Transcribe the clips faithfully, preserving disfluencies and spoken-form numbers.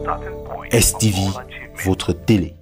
S T V, votre télé.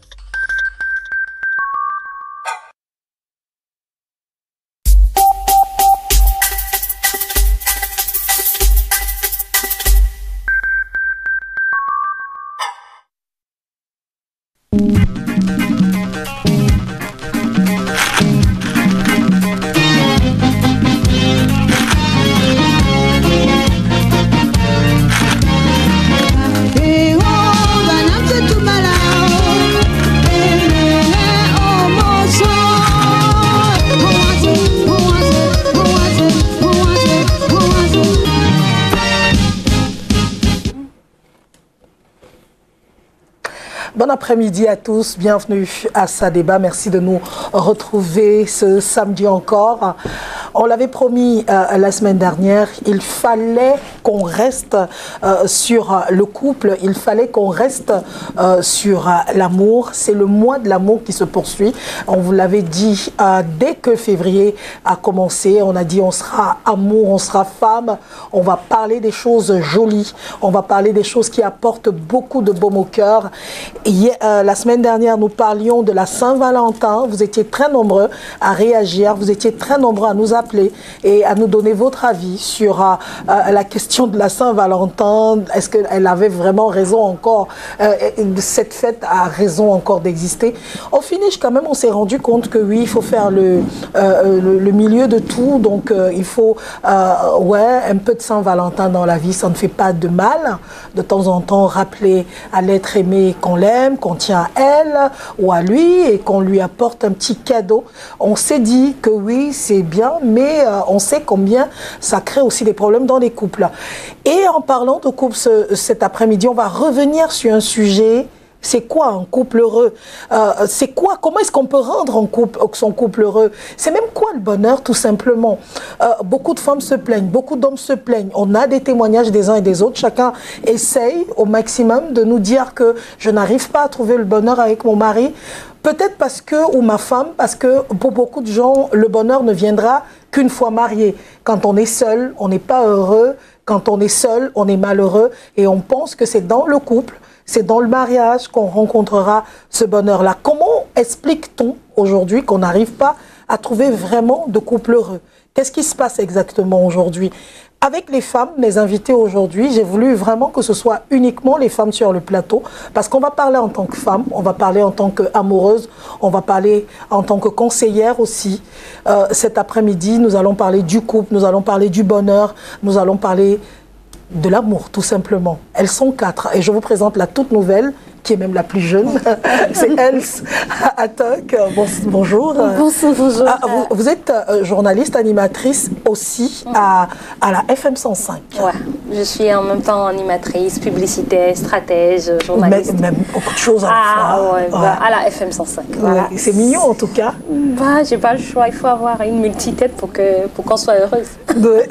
Bon après-midi à tous, bienvenue à Ça Débat, merci de nous retrouver ce samedi encore. On l'avait promis euh, la semaine dernière, il fallait qu'on reste euh, sur le couple, il fallait qu'on reste euh, sur euh, l'amour. C'est le mois de l'amour qui se poursuit. On vous l'avait dit euh, dès que février a commencé, on a dit on sera amour, on sera femme, on va parler des choses jolies, on va parler des choses qui apportent beaucoup de baume au cœur. Hier, euh, la semaine dernière, nous parlions de la Saint-Valentin. Vous étiez très nombreux à réagir, vous étiez très nombreux à nous appeler et à nous donner votre avis sur euh, euh, la question de la Saint-Valentin. Est-ce qu'elle avait vraiment raison encore, euh, cette fête a raison encore d'exister? Au finish, quand même, on s'est rendu compte que oui, il faut faire le, euh, le, le milieu de tout. Donc, euh, il faut, euh, ouais, un peu de Saint-Valentin dans la vie, ça ne fait pas de mal. De temps en temps, rappeler à l'être aimé qu'on l'aime, qu'on tient à elle ou à lui et qu'on lui apporte un petit cadeau. On s'est dit que oui, c'est bien, mais euh, on sait combien ça crée aussi des problèmes dans les couples. Et en parlant de couple ce, cet après-midi, on va revenir sur un sujet. C'est quoi un couple heureux? euh, C'est quoi? Comment est-ce qu'on peut rendre un couple, son couple heureux? C'est même quoi le bonheur, tout simplement? euh, Beaucoup de femmes se plaignent, beaucoup d'hommes se plaignent. On a des témoignages des uns et des autres. Chacun essaye au maximum de nous dire que je n'arrive pas à trouver le bonheur avec mon mari. Peut-être parce que, ou ma femme, parce que pour beaucoup de gens, le bonheur ne viendra qu'une fois marié. Quand on est seul, on n'est pas heureux. Quand on est seul, on est malheureux. Et on pense que c'est dans le couple, c'est dans le mariage qu'on rencontrera ce bonheur-là. Comment explique-t-on aujourd'hui qu'on n'arrive pas à trouver vraiment de couple heureux? Qu'est-ce qui se passe exactement aujourd'hui? Avec les femmes, mes invités aujourd'hui, j'ai voulu vraiment que ce soit uniquement les femmes sur le plateau, parce qu'on va parler en tant que femme, on va parler en tant qu'amoureuse, on va parler en tant que conseillère aussi. Euh, cet après-midi, nous allons parler du couple, nous allons parler du bonheur, nous allons parler de l'amour, tout simplement. Elles sont quatre, et je vous présente la toute nouvelle, qui est même la plus jeune, c'est Els Atok. Bon, bonjour. Bonjour, bonjour. Ah, vous, vous êtes euh, journaliste, animatrice aussi à, à la F M cent cinq. Ouais, je suis en même temps animatrice, publicitaire, stratège, journaliste. Même, même beaucoup de choses à la ah, fois. Ouais, bah, ouais. À la F M cent cinq. Voilà. Ouais, c'est mignon en tout cas. Bah, j'ai pas le choix, il faut avoir une multitête pour que pour qu'on soit heureuse. Ouais.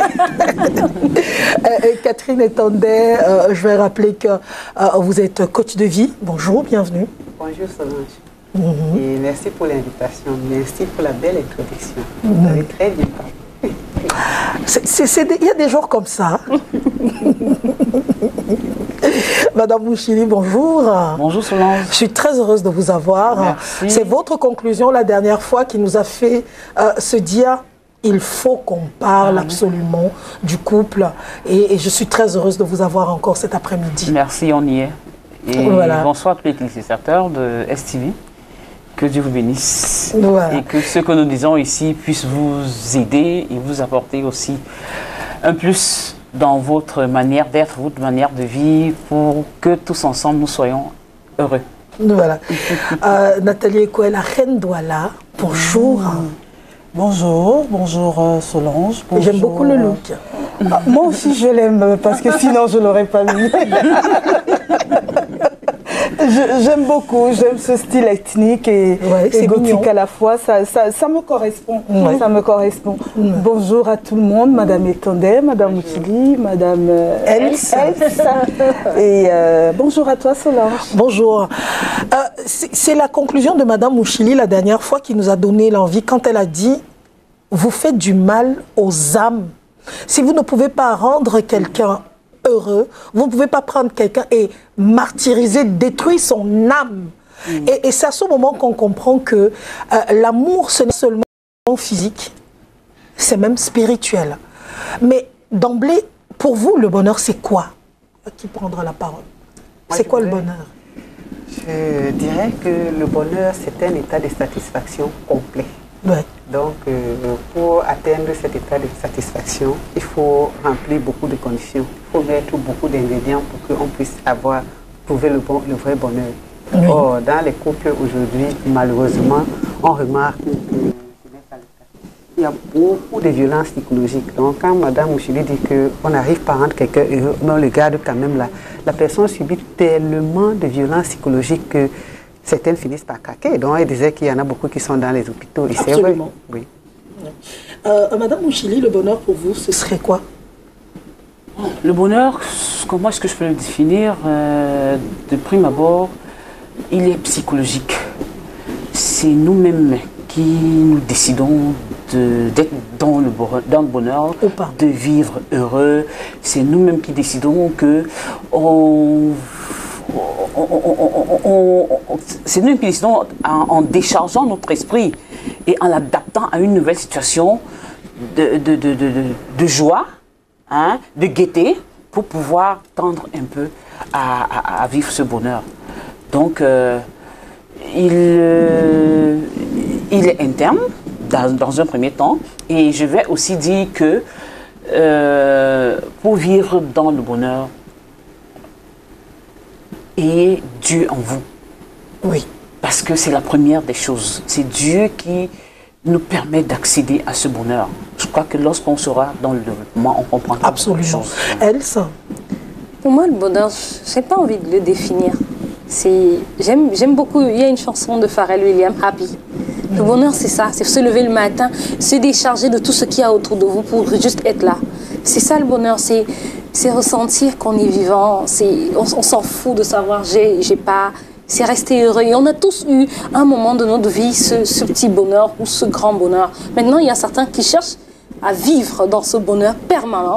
euh, Catherine Etondet, euh, je vais rappeler que euh, vous êtes coach de vie. Bonjour, bienvenue. Bonjour Solange. Mm-hmm. Et merci pour l'invitation, merci pour la belle introduction. Vous avez très bien parlé. Il y a des jours comme ça. Madame Mouchili, bonjour. Bonjour Solange. Je suis très heureuse de vous avoir. C'est votre conclusion la dernière fois qui nous a fait euh, se dire il faut qu'on parle ah, absolument du couple. Et, et je suis très heureuse de vous avoir encore cet après-midi. Merci, on y est. Et voilà. Bonsoir à tous les téléspectateurs de S T V. Que Dieu vous bénisse. Voilà. Et que ce que nous disons ici puisse vous aider et vous apporter aussi un plus dans votre manière d'être, votre manière de vivre, pour que tous ensemble nous soyons heureux. Voilà. euh, Nathalie Ekoué, la reine Douala, bonjour. Mmh. Bonjour, bonjour euh, Solange. J'aime beaucoup le look. Ah, moi aussi je l'aime parce que sinon je ne l'aurais pas mis. J'aime beaucoup, j'aime ce style ethnique et, ouais, et gothique mignon. À la fois, ça, ça, ça me correspond. Ouais. Ça me correspond. Ouais. Bonjour à tout le monde, Madame Etondet, Madame Mouchili, Madame euh, Els. Et euh, bonjour à toi Solange. Bonjour. Euh, C'est la conclusion de Madame Mouchili la dernière fois qui nous a donné l'envie quand elle a dit « Vous faites du mal aux âmes. Si vous ne pouvez pas rendre quelqu'un heureux, vous ne pouvez pas prendre quelqu'un et martyriser, détruire son âme. Mmh. Et, et c'est à ce moment qu'on comprend que euh, l'amour, ce n'est seulement physique, c'est même spirituel. Mais d'emblée, pour vous, le bonheur, c'est quoi? Qui prendra la parole? C'est quoi voudrais, le bonheur? Je dirais que le bonheur, c'est un état de satisfaction complet. Ouais. Donc, euh, pour atteindre cet état de satisfaction, il faut remplir beaucoup de conditions. Il faut mettre beaucoup d'ingrédients pour qu'on puisse avoir, trouver le, bon, le vrai bonheur. Oui. Or, dans les couples aujourd'hui, malheureusement, on remarque que il y a beaucoup de violences psychologiques. Donc, quand Mme Mouchili dit qu'on n'arrive pas à rendre quelqu'un heureux, mais on le garde quand même là, la personne subit tellement de violences psychologiques que certaines finissent par craquer. Donc, elle disait qu'il y en a beaucoup qui sont dans les hôpitaux. Absolument. Oui. Euh, Mme Mouchili, le bonheur pour vous, ce serait quoi? Le bonheur, comment est-ce que je peux le définir? euh, De prime abord, il est psychologique. C'est nous-mêmes qui nous décidons d'être dans le, dans le bonheur, de vivre heureux. C'est nous-mêmes qui décidons que on, on, on, on, on, c'est nous qui décidons en, en déchargeant notre esprit et en l'adaptant à une nouvelle situation de, de, de, de, de, de joie, hein, de gaieté, pour pouvoir tendre un peu à, à, à vivre ce bonheur. Donc, euh, il, euh, il est interne dans, dans un premier temps, et je vais aussi dire que euh, pour vivre dans le bonheur, et Dieu en vous. Oui. Parce que c'est la première des choses. C'est Dieu qui nous permet d'accéder à ce bonheur. Je crois que lorsqu'on sera dans le développement, on comprendra. Absolument. Elsa? Pour moi, le bonheur, je n'ai pas envie de le définir. J'aime beaucoup, il y a une chanson de Pharrell Williams, Happy. Le bonheur, c'est ça, c'est se lever le matin, se décharger de tout ce qu'il y a autour de vous pour juste être là. C'est ça le bonheur, c'est ressentir qu'on est vivant, on, on s'en fout de savoir j'ai, j'ai pas, c'est rester heureux. Et on a tous eu à un moment de notre vie ce, ce petit bonheur ou ce grand bonheur. Maintenant, il y a certains qui cherchent à vivre dans ce bonheur permanent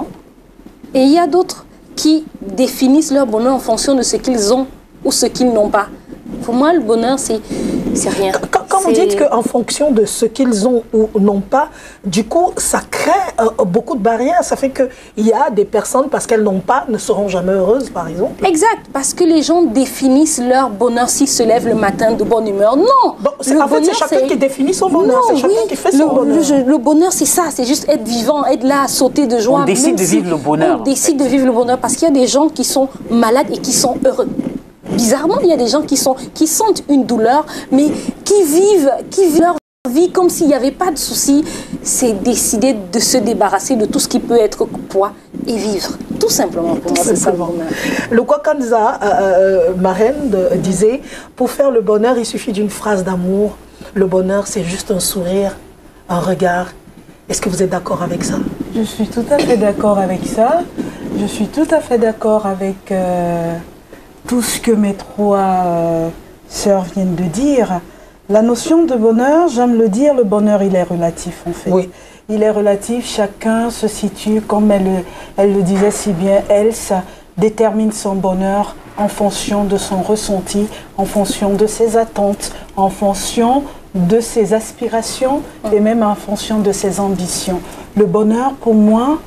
et il y a d'autres qui définissent leur bonheur en fonction de ce qu'ils ont ou ce qu'ils n'ont pas. Pour moi, le bonheur, c'est rien. Quand, quand vous dites qu'en fonction de ce qu'ils ont ou n'ont pas, du coup, ça crée euh, beaucoup de barrières. Ça fait qu'il y a des personnes, parce qu'elles n'ont pas, ne seront jamais heureuses, par exemple. Exact, parce que les gens définissent leur bonheur s'ils se lèvent le matin de bonne humeur. Non. Bon, en fait, c'est chacun qui définit son bonheur. C'est chacun oui, qui fait son le, bonheur. Le, le bonheur, c'est ça. C'est juste être vivant, être là, sauter de joie. On décide de vivre le bonheur. On décide de vivre le bonheur parce qu'il y a des gens qui sont malades et qui sont heureux. Bizarrement, il y a des gens qui, sont, qui sentent une douleur, mais qui vivent, qui vivent leur vie comme s'il n'y avait pas de souci. C'est décider de se débarrasser de tout ce qui peut être poids et vivre. Tout simplement, pour tout moi, c'est ça. Le Kwakanza, euh, ma reine, de, disait, pour faire le bonheur, il suffit d'une phrase d'amour. Le bonheur, c'est juste un sourire, un regard. Est-ce que vous êtes d'accord avec ça? Je suis tout à fait d'accord avec ça. Je suis tout à fait d'accord avec... Euh... tout ce que mes trois euh, sœurs viennent de dire. La notion de bonheur, j'aime le dire, le bonheur, il est relatif en fait. Oui. Il est relatif, chacun se situe, comme elle, elle le disait si bien, elle, ça détermine son bonheur en fonction de son ressenti, en fonction de ses attentes, en fonction de ses aspirations et même en fonction de ses ambitions. Le bonheur, pour moi,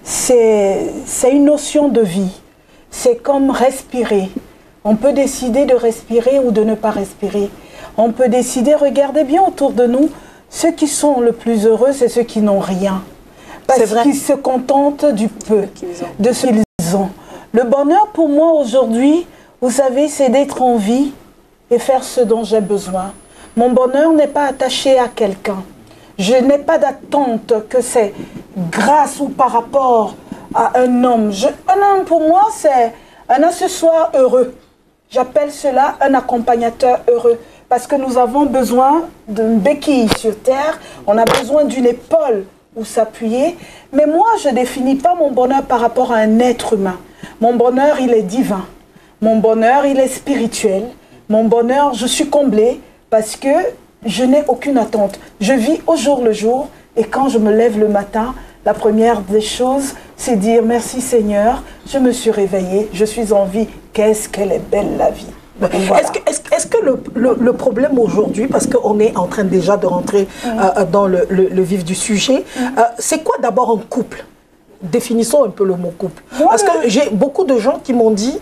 c'est une notion de vie. C'est comme respirer. On peut décider de respirer ou de ne pas respirer. On peut décider, regardez bien autour de nous, ceux qui sont le plus heureux, c'est ceux qui n'ont rien. Parce qu'ils se contentent du peu, de ce qu'ils ont. Le bonheur pour moi aujourd'hui, vous savez, c'est d'être en vie et faire ce dont j'ai besoin. Mon bonheur n'est pas attaché à quelqu'un. Je n'ai pas d'attente que c'est grâce ou par rapport à un homme. Je, un homme pour moi, c'est un accessoire heureux. J'appelle cela un accompagnateur heureux. Parce que nous avons besoin d'une béquille sur terre, on a besoin d'une épaule où s'appuyer. Mais moi, je ne définis pas mon bonheur par rapport à un être humain. Mon bonheur, il est divin. Mon bonheur, il est spirituel. Mon bonheur, je suis comblée parce que je n'ai aucune attente. Je vis au jour le jour et quand je me lève le matin, La première des choses, c'est dire merci Seigneur, je me suis réveillée, je suis en vie, qu'est-ce qu'elle est belle la vie. Voilà. Est-ce que, est-ce, est-ce que le, le, le problème aujourd'hui, parce qu'on est en train déjà de rentrer mmh. euh, dans le, le, le vif du sujet, mmh. euh, c'est quoi d'abord un couple? Définissons un peu le mot couple. Ouais, parce que j'ai beaucoup de gens qui m'ont dit,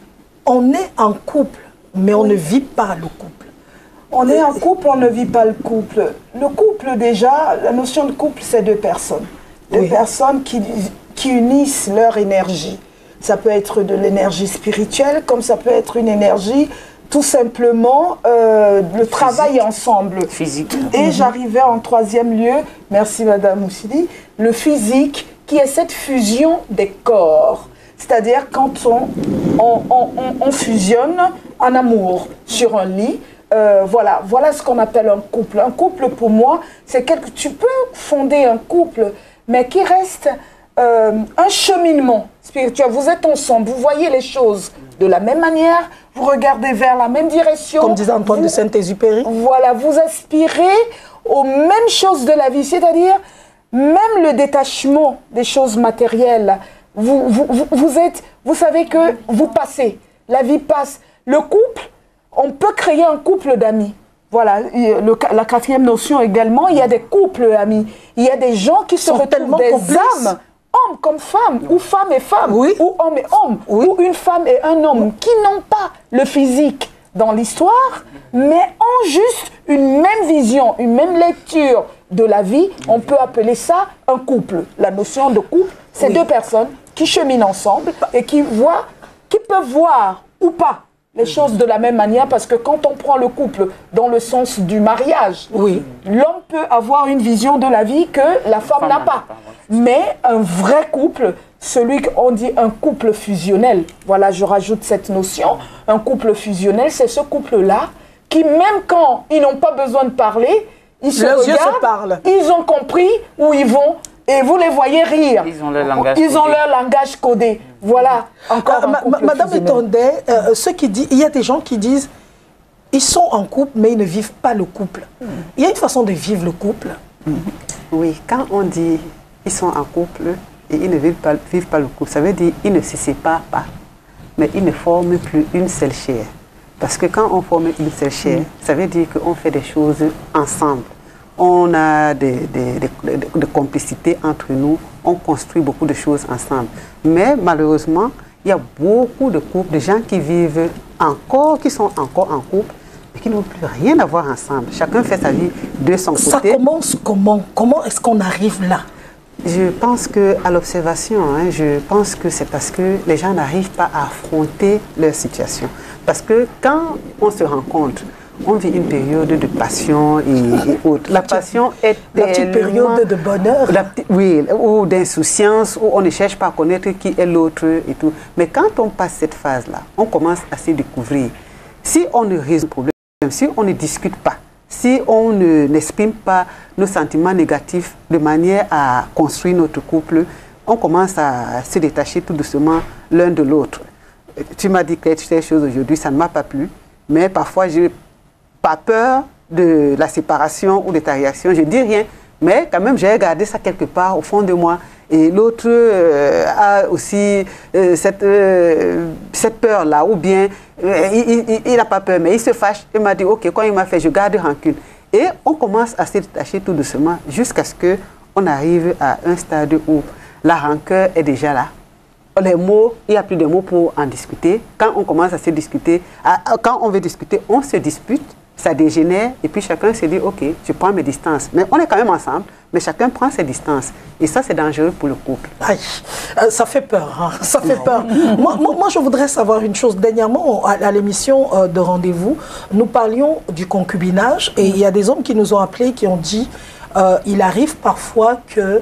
on est en couple, mais on oui. ne vit pas le couple. On est en couple, on ne vit pas le couple. Le couple déjà, la notion de couple, c'est deux personnes. Deux oui. personnes qui, qui unissent leur énergie. Ça peut être de l'énergie spirituelle, comme ça peut être une énergie, tout simplement, euh, le physique. Travail ensemble. Physique. Et mm-hmm. j'arrivais en troisième lieu, merci Madame Moussidi, le physique, qui est cette fusion des corps. C'est-à-dire quand on, on, on, on fusionne en amour sur un lit, euh, voilà, voilà ce qu'on appelle un couple. Un couple, pour moi, c'est quelque... Tu peux fonder un couple, mais qui reste euh, un cheminement spirituel. Vous êtes ensemble, vous voyez les choses de la même manière, vous regardez vers la même direction. Comme disait Antoine vous, de Saint-Exupéry. Voilà, vous aspirez aux mêmes choses de la vie, c'est-à-dire même le détachement des choses matérielles. Vous, vous, vous, vous êtes, vous savez que vous passez, la vie passe. Le couple, on peut créer un couple d'amis. Voilà, le, la quatrième notion également, il y a des couples amis. Il y a des gens qui se retrouvent des complices. Âmes, hommes comme femmes, ou femmes et femmes, oui. ou hommes et hommes, oui. ou une femme et un homme, qui n'ont pas le physique dans l'histoire, mais ont juste une même vision, une même lecture de la vie. On peut appeler ça un couple. La notion de couple, c'est oui. deux personnes qui cheminent ensemble et qui voient, qui peuvent voir ou pas les choses de la même manière, parce que quand on prend le couple dans le sens du mariage, oui. l'homme peut avoir une vision de la vie que la femme n'a pas. Mais un vrai couple, celui qu'on dit un couple fusionnel, voilà, je rajoute cette notion, un couple fusionnel, c'est ce couple-là qui, même quand ils n'ont pas besoin de parler, ils se Leurs regardent, yeux se parlent. Ils ont compris où ils vont. Et vous les voyez rire. Ils ont leur langage Ils codé. ont leur langage codé. Voilà. Encore euh, ma, Madame Etondet, euh, ceux qui disent, il y a des gens qui disent, ils sont en couple, mais ils ne vivent pas le couple. Mm. Il y a une façon de vivre le couple. Mm. Oui, quand on dit ils sont en couple et ils ne vivent pas, vivent pas le couple, ça veut dire qu'ils ne se séparent pas, mais ils ne forment plus une seule chair. Parce que quand on forme une seule chair, mm. ça veut dire qu'on fait des choses ensemble. On a des, des, des, des, des complicités entre nous, on construit beaucoup de choses ensemble. Mais malheureusement, il y a beaucoup de couples, de gens qui vivent encore, qui sont encore en couple, mais qui n'ont plus rien à voir ensemble. Chacun fait sa vie de son côté. Ça commence comment? Comment est-ce qu'on arrive là? Je pense qu'à l'observation, hein, je pense que c'est parce que les gens n'arrivent pas à affronter leur situation. Parce que quand on se rencontre, on vit une période de passion et, et autres. La passion est la petite période de bonheur. La, oui, ou d'insouciance, où on ne cherche pas à connaître qui est l'autre et tout. Mais quand on passe cette phase-là, on commence à se découvrir. Si on ne résout pas le problème, si on ne discute pas, si on n'exprime pas nos sentiments négatifs de manière à construire notre couple, on commence à se détacher tout doucement l'un de l'autre. Tu m'as dit que ces choses aujourd'hui, ça ne m'a pas plu, mais parfois je pas peur de la séparation ou de ta réaction, je dis rien, mais quand même j'ai gardé ça quelque part au fond de moi. Et l'autre euh, a aussi euh, cette, euh, cette peur-là, ou bien euh, il n'a pas peur, mais il se fâche. Il m'a dit, ok, quand il m'a fait, je garde rancune. Et on commence à se détacher tout doucement jusqu'à ce qu'on arrive à un stade où la rancœur est déjà là. Les mots, il n'y a plus de mots pour en discuter. Quand on commence à se discuter, à, quand on veut discuter, on se dispute. Ça dégénère et puis chacun se dit, ok, je prends mes distances. Mais on est quand même ensemble, mais chacun prend ses distances. Et ça, c'est dangereux pour le couple. Aïe, euh, ça fait peur, hein, ça fait peur. moi, moi, moi, je voudrais savoir une chose. Dernièrement, à, à l'émission euh, de Rendez-vous, nous parlions du concubinage et il y a des hommes qui nous ont appelés, qui ont dit, euh, il arrive parfois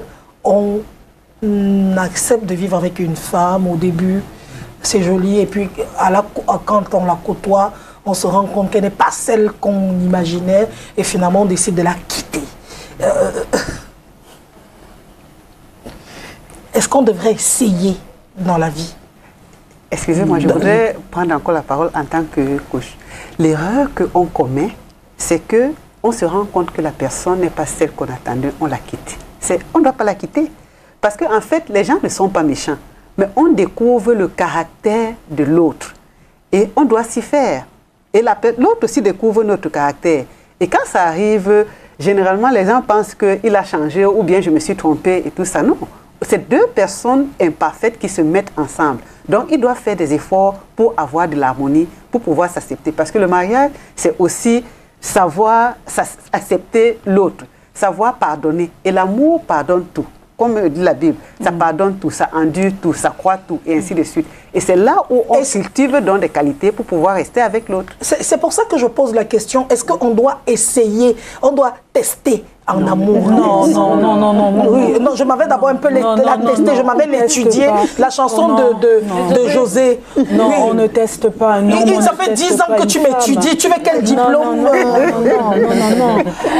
qu'on accepte de vivre avec une femme au début, c'est joli, et puis à la, quand on la côtoie, on se rend compte qu'elle n'est pas celle qu'on imaginait et finalement on décide de la quitter. Euh, Est-ce qu'on devrait essayer dans la vie? Excusez-moi, je voudrais prendre encore la parole en tant que coach. L'erreur qu'on commet, c'est qu'on se rend compte que la personne n'est pas celle qu'on attendait, on la quitte. On ne doit pas la quitter. Parce qu'en fait, les gens ne sont pas méchants, mais on découvre le caractère de l'autre. Et on doit s'y faire. Et l'autre aussi découvre notre caractère. Et quand ça arrive, généralement, les gens pensent qu'il a changé ou bien je me suis trompée et tout ça. Non. C'est deux personnes imparfaites qui se mettent ensemble. Donc, ils doivent faire des efforts pour avoir de l'harmonie, pour pouvoir s'accepter. Parce que le mariage, c'est aussi savoir accepter l'autre, savoir pardonner. Et l'amour pardonne tout. Comme dit la Bible, ça mmh. pardonne tout, ça endure tout, ça croit tout, et ainsi de suite. Et c'est là où on cultive donc des qualités pour pouvoir rester avec l'autre. C'est pour ça que je pose la question, est-ce qu'on doit essayer, on doit tester en non, amour? Non, non, non, non, non, non. Oui, non, je m'avais d'abord un peu non, la non, tester, non, je m'avais l'étudier, la chanson non, de, de, non, de José. Non, oui. on ne teste pas un homme. Et, ça fait dix ans que tu m'étudies, tu veux quel diplôme? Non, non, non, non, non, non,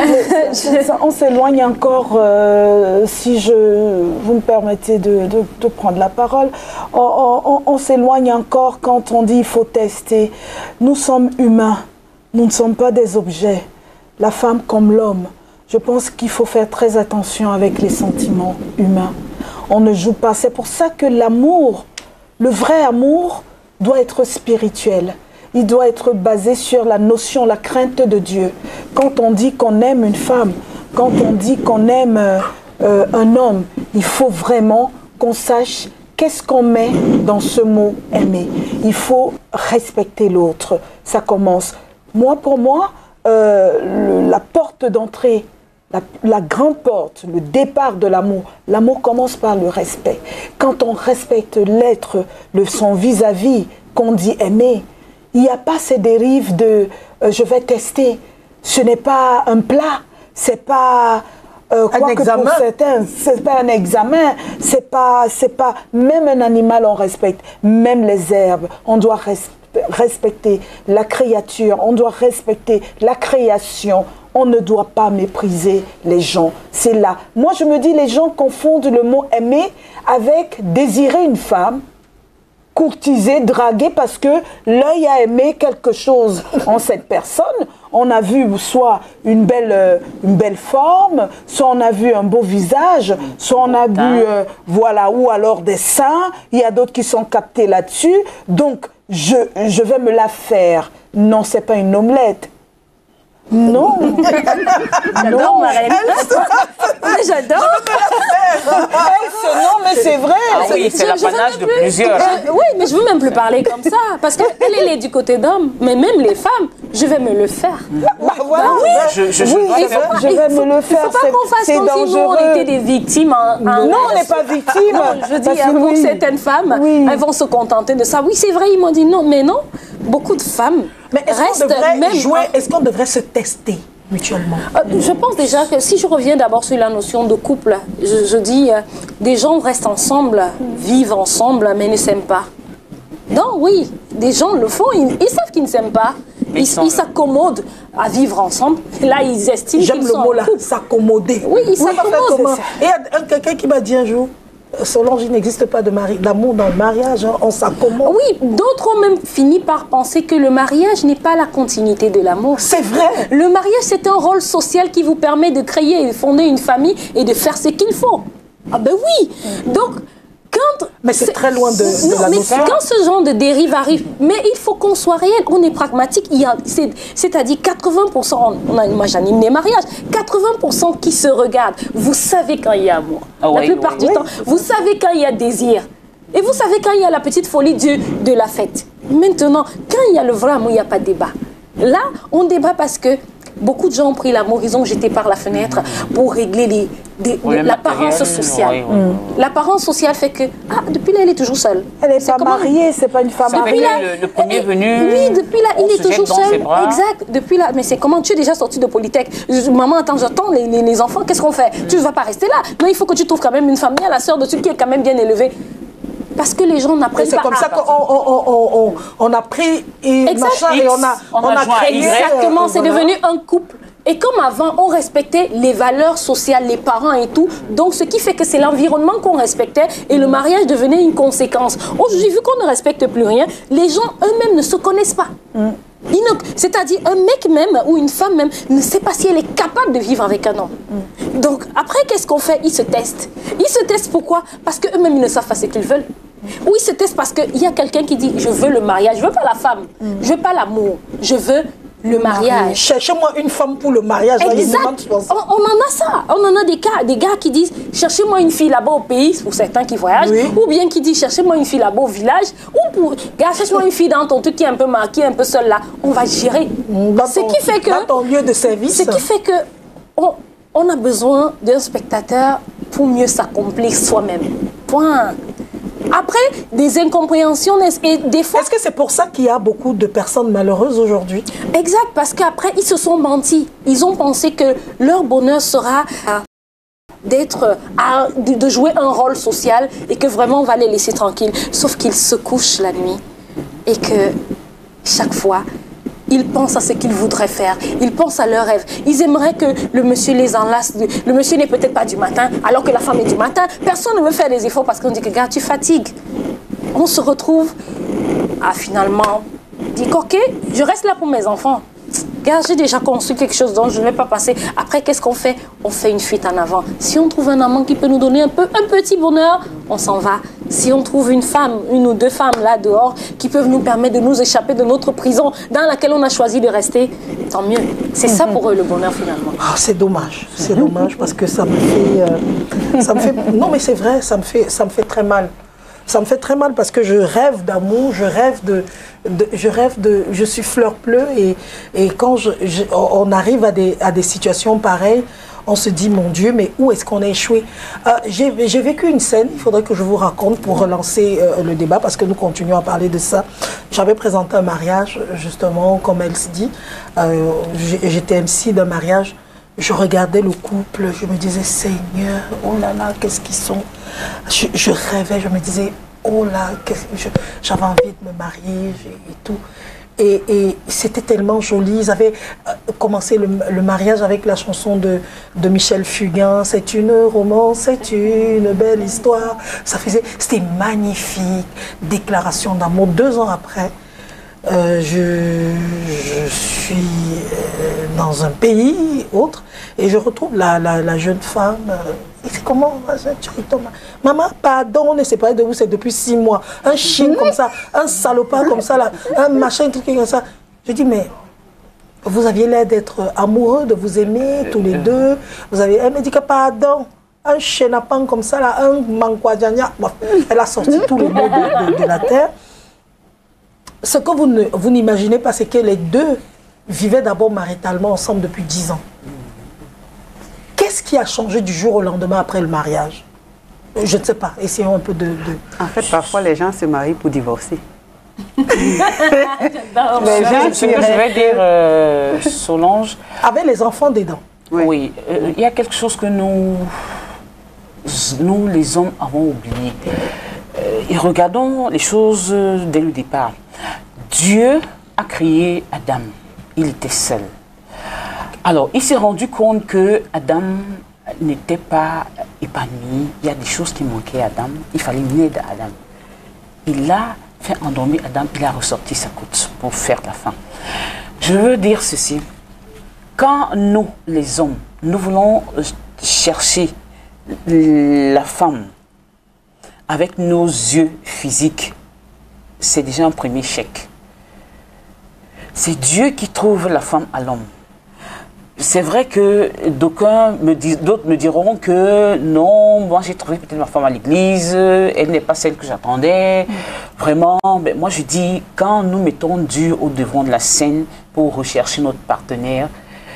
non. On s'éloigne encore, euh, si je, vous me permettez de, de, de prendre la parole, on, on, on s'éloigne encore quand on dit il faut tester. Nous sommes humains, nous ne sommes pas des objets. La femme comme l'homme. Je pense qu'il faut faire très attention avec les sentiments humains. On ne joue pas. C'est pour ça que l'amour, le vrai amour, doit être spirituel. Il doit être basé sur la notion, la crainte de Dieu. Quand on dit qu'on aime une femme, quand on dit qu'on aime euh, un homme, il faut vraiment qu'on sache qu'est-ce qu'on met dans ce mot « aimer ». Il faut respecter l'autre. Ça commence. Moi, pour moi, euh, le, la porte d'entrée, La, la grande porte, le départ de l'amour, l'amour commence par le respect. Quand on respecte l'être, son vis-à-vis, qu'on dit aimer, il n'y a pas ces dérives de euh, je vais tester. Ce n'est pas un plat, c'est pas euh, quoi que pour certains, c'est pas un examen, c'est pas, c'est pas même un animal on respecte, même les herbes, on doit respecter. respecter la créature, on doit respecter la création. On ne doit pas mépriser les gens. C'est là. Moi, je me dis, les gens confondent le mot aimer avec désirer une femme, courtiser, draguer, parce que l'œil a aimé quelque chose en cette personne. On a vu soit une belle, euh, une belle forme, soit on a vu un beau visage, soit on a vu, euh, voilà, ou alors des seins. Il y a d'autres qui sont captés là-dessus. Donc, je, je vais me la faire. Non, c'est pas une omelette. Non. J'adore Marraine. J'adore. Non, mais c'est vrai. Ah oui, c'est l'apanage de plusieurs. Je, oui, mais je veux même plus parler comme ça. Parce qu'elle, elle est du côté d'hommes. Mais même les femmes, je vais me le faire. Bah, voilà. Bah, oui, je, je, je, oui, je, faut, je vais me le faire. Il ne faut pas qu'on fasse comme dangereux. Si nous, on était des victimes. En, en non, on n'est pas victimes. Non, je dis, pour oui. certaines femmes, oui. elles vont se contenter de ça. Oui, c'est vrai, ils m'ont dit non, mais non. Beaucoup de femmes mais est-ce restent qu'on devrait même... jouer, est-ce qu'on devrait se tester mutuellement? euh, Je pense déjà que si je reviens d'abord sur la notion de couple, je, je dis, euh, des gens restent ensemble, vivent ensemble, mais ne s'aiment pas. Non, oui, des gens le font, ils, ils savent qu'ils ne s'aiment pas. Ils s'accommodent à vivre ensemble. Là, ils estiment qu'ils sont... J'aime le mot là, s'accommoder. Oui, ils s'accommodent. Et il y a quelqu'un qui m'a dit un jour, Solange, il n'existe pas d'amour dans le mariage, hein, on s'accommode. Oui, d'autres ont même fini par penser que le mariage n'est pas la continuité de l'amour. C'est vrai. Le mariage, c'est un rôle social qui vous permet de créer et de fonder une famille et de faire ce qu'il faut. Ah ben oui. Donc, quand... Mais c'est très loin de, de non, la mais notion. Quand ce genre de dérive arrive, mais il faut qu'on soit réel, on est pragmatique. C'est-à-dire quatre-vingts pour cent, on a, moi j'anime des mariages, quatre-vingts pour cent qui se regardent. Vous savez quand il y a amour. Ah la oui, plupart oui, du oui. temps, vous savez quand il y a désir. Et vous savez quand il y a la petite folie du, de la fête. Maintenant, quand il y a le vrai amour, il n'y a pas de débat. Là, on débat parce que beaucoup de gens ont pris l'amour, ils ont jeté par la fenêtre pour régler les, des, oui, l'apparence sociale. Oui, oui. Mm. L'apparence sociale fait que, ah, depuis là, elle est toujours seule. Elle n'est pas mariée, c'est pas une femme mariée. Là, le, le premier elle, venu. Oui, depuis là, il est toujours seul. Exact. Depuis là, mais c'est comment? Tu es déjà sorti de Polytech. Je, maman, attends, j'attends les, les, les enfants, qu'est-ce qu'on fait? Mm. Tu ne vas pas rester là. Non, il faut que tu trouves quand même une famille à la sœur dessus qui est quand même bien élevée. Parce que les gens n'apprennent pas. C'est comme ça qu'on on, on, on, on a pris et, machin, et on a, on on a, a créé. Exactement, euh, c'est voilà. devenu un couple. Et comme avant, on respectait les valeurs sociales, les parents et tout. Donc, ce qui fait que c'est l'environnement qu'on respectait et le mariage devenait une conséquence. Aujourd'hui, vu qu'on ne respecte plus rien, les gens eux-mêmes ne se connaissent pas. Mm. C'est-à-dire un mec même ou une femme même ne sait pas si elle est capable de vivre avec un homme. Mm. Donc après, qu'est-ce qu'on fait? Ils se testent. Ils se testent pourquoi? Parce qu'eux-mêmes, ils ne savent pas ce qu'ils veulent. Ou ils se testent parce qu'il y a quelqu'un qui dit, je veux le mariage, je ne veux pas la femme, mm. je ne veux pas l'amour, je veux le mariage. Cherchez-moi une femme pour le mariage. Exact. On, on en a ça. On en a des cas, des gars qui disent, cherchez-moi une fille là-bas au pays, pour certains qui voyagent, oui. Ou bien qui disent, cherchez-moi une fille là-bas au village, ou pour, gars, cherchez-moi une fille dans ton truc qui est un peu marquée, un peu seule là. On va gérer. Dans ce ton, qui fait que, dans ton lieu de service. Ce qui fait que on, on a besoin d'un spectateur pour mieux s'accomplir soi-même. Point. Après, des incompréhensions et des fois... Est-ce que c'est pour ça qu'il y a beaucoup de personnes malheureuses aujourd'hui? Exact, parce qu'après, ils se sont mentis. Ils ont pensé que leur bonheur sera d'être, de jouer un rôle social et que vraiment on va les laisser tranquilles. Sauf qu'ils se couchent la nuit et que chaque fois... Ils pensent à ce qu'ils voudraient faire. Ils pensent à leurs rêves. Ils aimeraient que le monsieur les enlace. Le monsieur n'est peut-être pas du matin, alors que la femme est du matin. Personne ne veut faire des efforts parce qu'on dit que, gars, tu fatigues. On se retrouve à finalement dire, ok, je reste là pour mes enfants. Gars, j'ai déjà construit quelque chose dont je ne vais pas passer. Après, qu'est-ce qu'on fait? On fait une fuite en avant. Si on trouve un amant qui peut nous donner un peu, un petit bonheur, on s'en va. Si on trouve une femme, une ou deux femmes là dehors qui peuvent nous permettre de nous échapper de notre prison dans laquelle on a choisi de rester, tant mieux. C'est ça pour eux le bonheur finalement. Oh, c'est dommage, c'est dommage parce que ça me fait, euh, ça me fait, non mais c'est vrai, ça me fait, ça me fait très mal. Ça me fait très mal parce que je rêve d'amour, je rêve de, de, je rêve de, je suis fleur bleue et, et quand je, je, on arrive à des, à des situations pareilles, on se dit, mon Dieu, mais où est-ce qu'on a échoué? euh, J'ai vécu une scène, il faudrait que je vous raconte pour relancer euh, le débat, parce que nous continuons à parler de ça. J'avais présenté un mariage, justement, comme elle se dit. Euh, J'étais M C d'un mariage. Je regardais le couple, je me disais, Seigneur, oh là là, qu'est-ce qu'ils sont? Je, je rêvais, je me disais, oh là, j'avais envie de me marier et tout. Et, et c'était tellement joli. Ils avaient commencé le, le mariage avec la chanson de, de Michel Fugain. C'est une romance, c'est une belle histoire. Ça faisait, c'était magnifique. Déclaration d'amour. Deux ans après, euh, je, je suis euh, dans un pays autre et je retrouve la, la, la jeune femme. Euh, c'est comment? Maman, pardon, on ne sait pas de vous, c'est depuis six mois. Un chien comme ça, un salopard comme ça, là, un machin, un truc comme ça. Je dis, mais vous aviez l'air d'être amoureux, de vous aimer tous les deux. Vous avez, elle me dit que pardon, un chenapan comme ça, là, un mankwadjania. Bon, elle a sorti tous les mots de, de, de la terre. Ce que vous, ne, vous n'imaginez pas, c'est que les deux vivaient d'abord maritalement ensemble depuis dix ans. Qu'est-ce qui a changé du jour au lendemain après le mariage? Je ne sais pas. Essayons un peu de... de... En fait, parfois, les gens se marient pour divorcer. les gens, ce que je vais dire, euh, Solange... Avec les enfants dedans. Oui. Oui. Euh, il y a quelque chose que nous, nous les hommes, avons oublié. Euh, et regardons les choses dès le départ. Dieu a créé Adam. Il était seul. Alors, il s'est rendu compte que Adam n'était pas épanoui. Il y a des choses qui manquaient à Adam. Il fallait une aide à Adam. Il a fait endormir Adam. Il a ressorti sa côte pour faire la fin. Je veux dire ceci. Quand nous, les hommes, nous voulons chercher la femme avec nos yeux physiques, c'est déjà un premier chèque. C'est Dieu qui trouve la femme à l'homme. C'est vrai que d'aucuns me disent, d'autres me diront que non, moi j'ai trouvé peut-être ma femme à l'église, elle n'est pas celle que j'attendais. Vraiment, mais moi je dis, quand nous mettons Dieu au devant de la scène pour rechercher notre partenaire,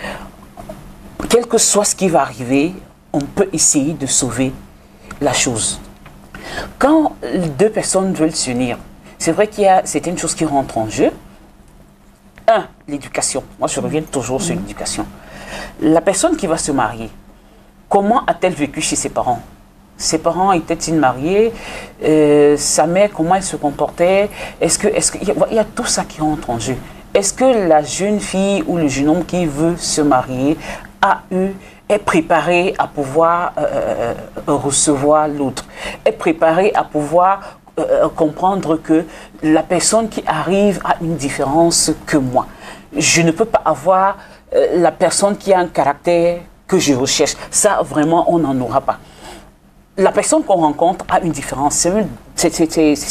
quel que soit ce qui va arriver, on peut essayer de sauver la chose. Quand deux personnes veulent s'unir, c'est vrai qu'il y a certaines choses qui rentrent en jeu. Un, l'éducation. Moi je reviens toujours sur l'éducation. La personne qui va se marier, comment a-t-elle vécu chez ses parents? Ses parents étaient-ils mariés? euh, Sa mère, comment elle se comportait? Est-ce que, est-ce que, il y a tout ça qui rentre en jeu. Est-ce que la jeune fille ou le jeune homme qui veut se marier a eu, est préparé à pouvoir euh, recevoir l'autre, est préparé à pouvoir euh, comprendre que la personne qui arrive a une différence que moi. Je ne peux pas avoir euh, la personne qui a un caractère que je recherche. Ça, vraiment, on n'en aura pas. La personne qu'on rencontre a une différence. C'est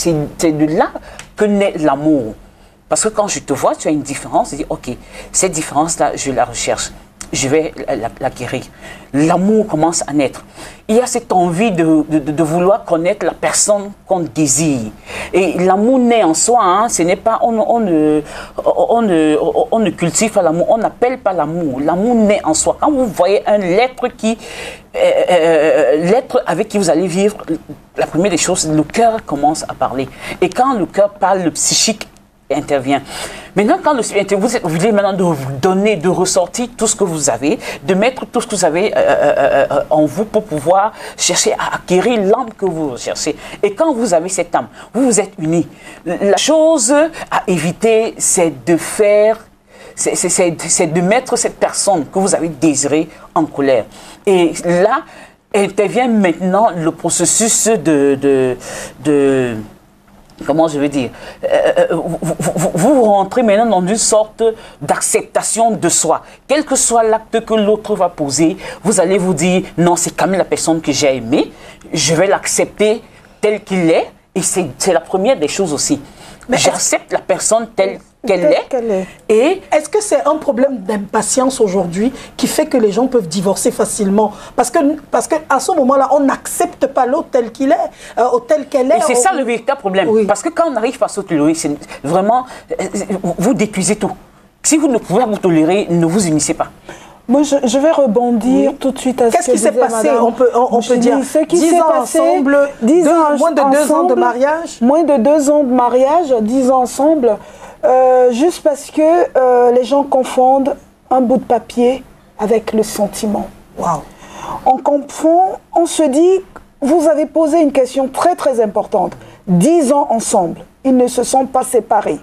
de là que naît l'amour. Parce que quand je te vois, tu as une différence, je dis, ok, cette différence-là, je la recherche. Je vais l'acquérir. L'amour commence à naître. Il y a cette envie de, de, de vouloir connaître la personne qu'on désire. Et l'amour naît en soi. Hein, ce n'est pas, on, on, ne, on, ne, on ne cultive pas l'amour, on n'appelle pas l'amour. L'amour naît en soi. Quand vous voyez un l'être qui, euh, euh, l'être avec qui vous allez vivre, la première des choses, le cœur commence à parler. Et quand le cœur parle, le psychique intervient. Maintenant, quand le psychique intervient, vous êtes obligé maintenant de vous donner, de ressortir tout ce que vous avez, de mettre tout ce que vous avez euh, euh, euh, en vous pour pouvoir chercher à acquérir l'âme que vous recherchez. Et quand vous avez cette âme, vous vous êtes unis. La chose à éviter, c'est de faire, c'est de mettre cette personne que vous avez désirée en colère. Et là, intervient maintenant le processus de... de, de comment je vais dire, euh, vous, vous, vous rentrez maintenant dans une sorte d'acceptation de soi. Quel que soit l'acte que l'autre va poser, vous allez vous dire, non, c'est quand même la personne que j'ai aimée, je vais l'accepter tel qu'il est, et c'est la première des choses aussi. J'accepte la personne telle qu'elle est. Qu'elle est. Et est-ce que c'est un problème d'impatience aujourd'hui qui fait que les gens peuvent divorcer facilement? Parce que parce que à ce moment-là, on n'accepte pas l'autre tel qu'il est, euh, tel qu'elle est. Et c'est on... ça le véritable problème. Oui. Parce que quand on n'arrive pas à se tolérer, c'est vraiment vous décuisez tout. Si vous ne pouvez pas vous tolérer, ne vous unissez pas. Moi, je, je vais rebondir oui. tout de suite à ce Qu'est-ce qui s'est passé? Madame. On peut, on, on peut dire ce qui dix ans passé, ensemble, dix deux, ans moins de ensemble, deux ans de mariage. Moins de deux ans de mariage, dix ans ensemble, euh, juste parce que euh, les gens confondent un bout de papier avec le sentiment. Wow. On confond, on se dit, vous avez posé une question très très importante. Dix ans ensemble, ils ne se sont pas séparés.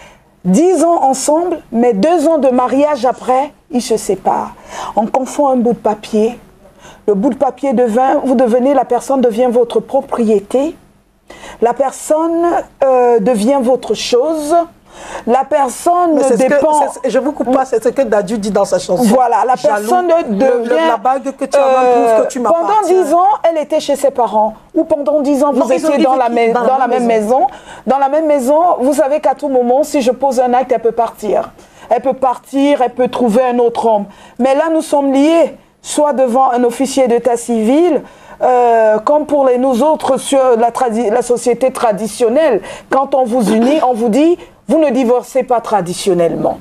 Dix ans ensemble, mais deux ans de mariage après, ils se séparent. On confond un bout de papier. Le bout de papier devient, vous devenez, la personne devient votre propriété. La personne euh, devient votre chose. La personne dépend... Que, je ne vous coupe pas, c'est ce que Dadju dit dans sa chanson. Voilà, la personne Jaloux, devient... Le, le, la bague que tu as euh, prouve que tu m'appartiens. Pendant dix ans, elle était chez ses parents. Ou pendant dix ans, vous non, étiez dans, la, dans, dans la même maison. maison. Dans la même maison, vous savez qu'à tout moment, si je pose un acte, elle peut partir. Elle peut partir, elle peut trouver un autre homme. Mais là, nous sommes liés, soit devant un officier d'état civil, Euh, comme pour les, nous autres sur la, la société traditionnelle, quand on vous unit, on vous dit, vous ne divorcez pas traditionnellement.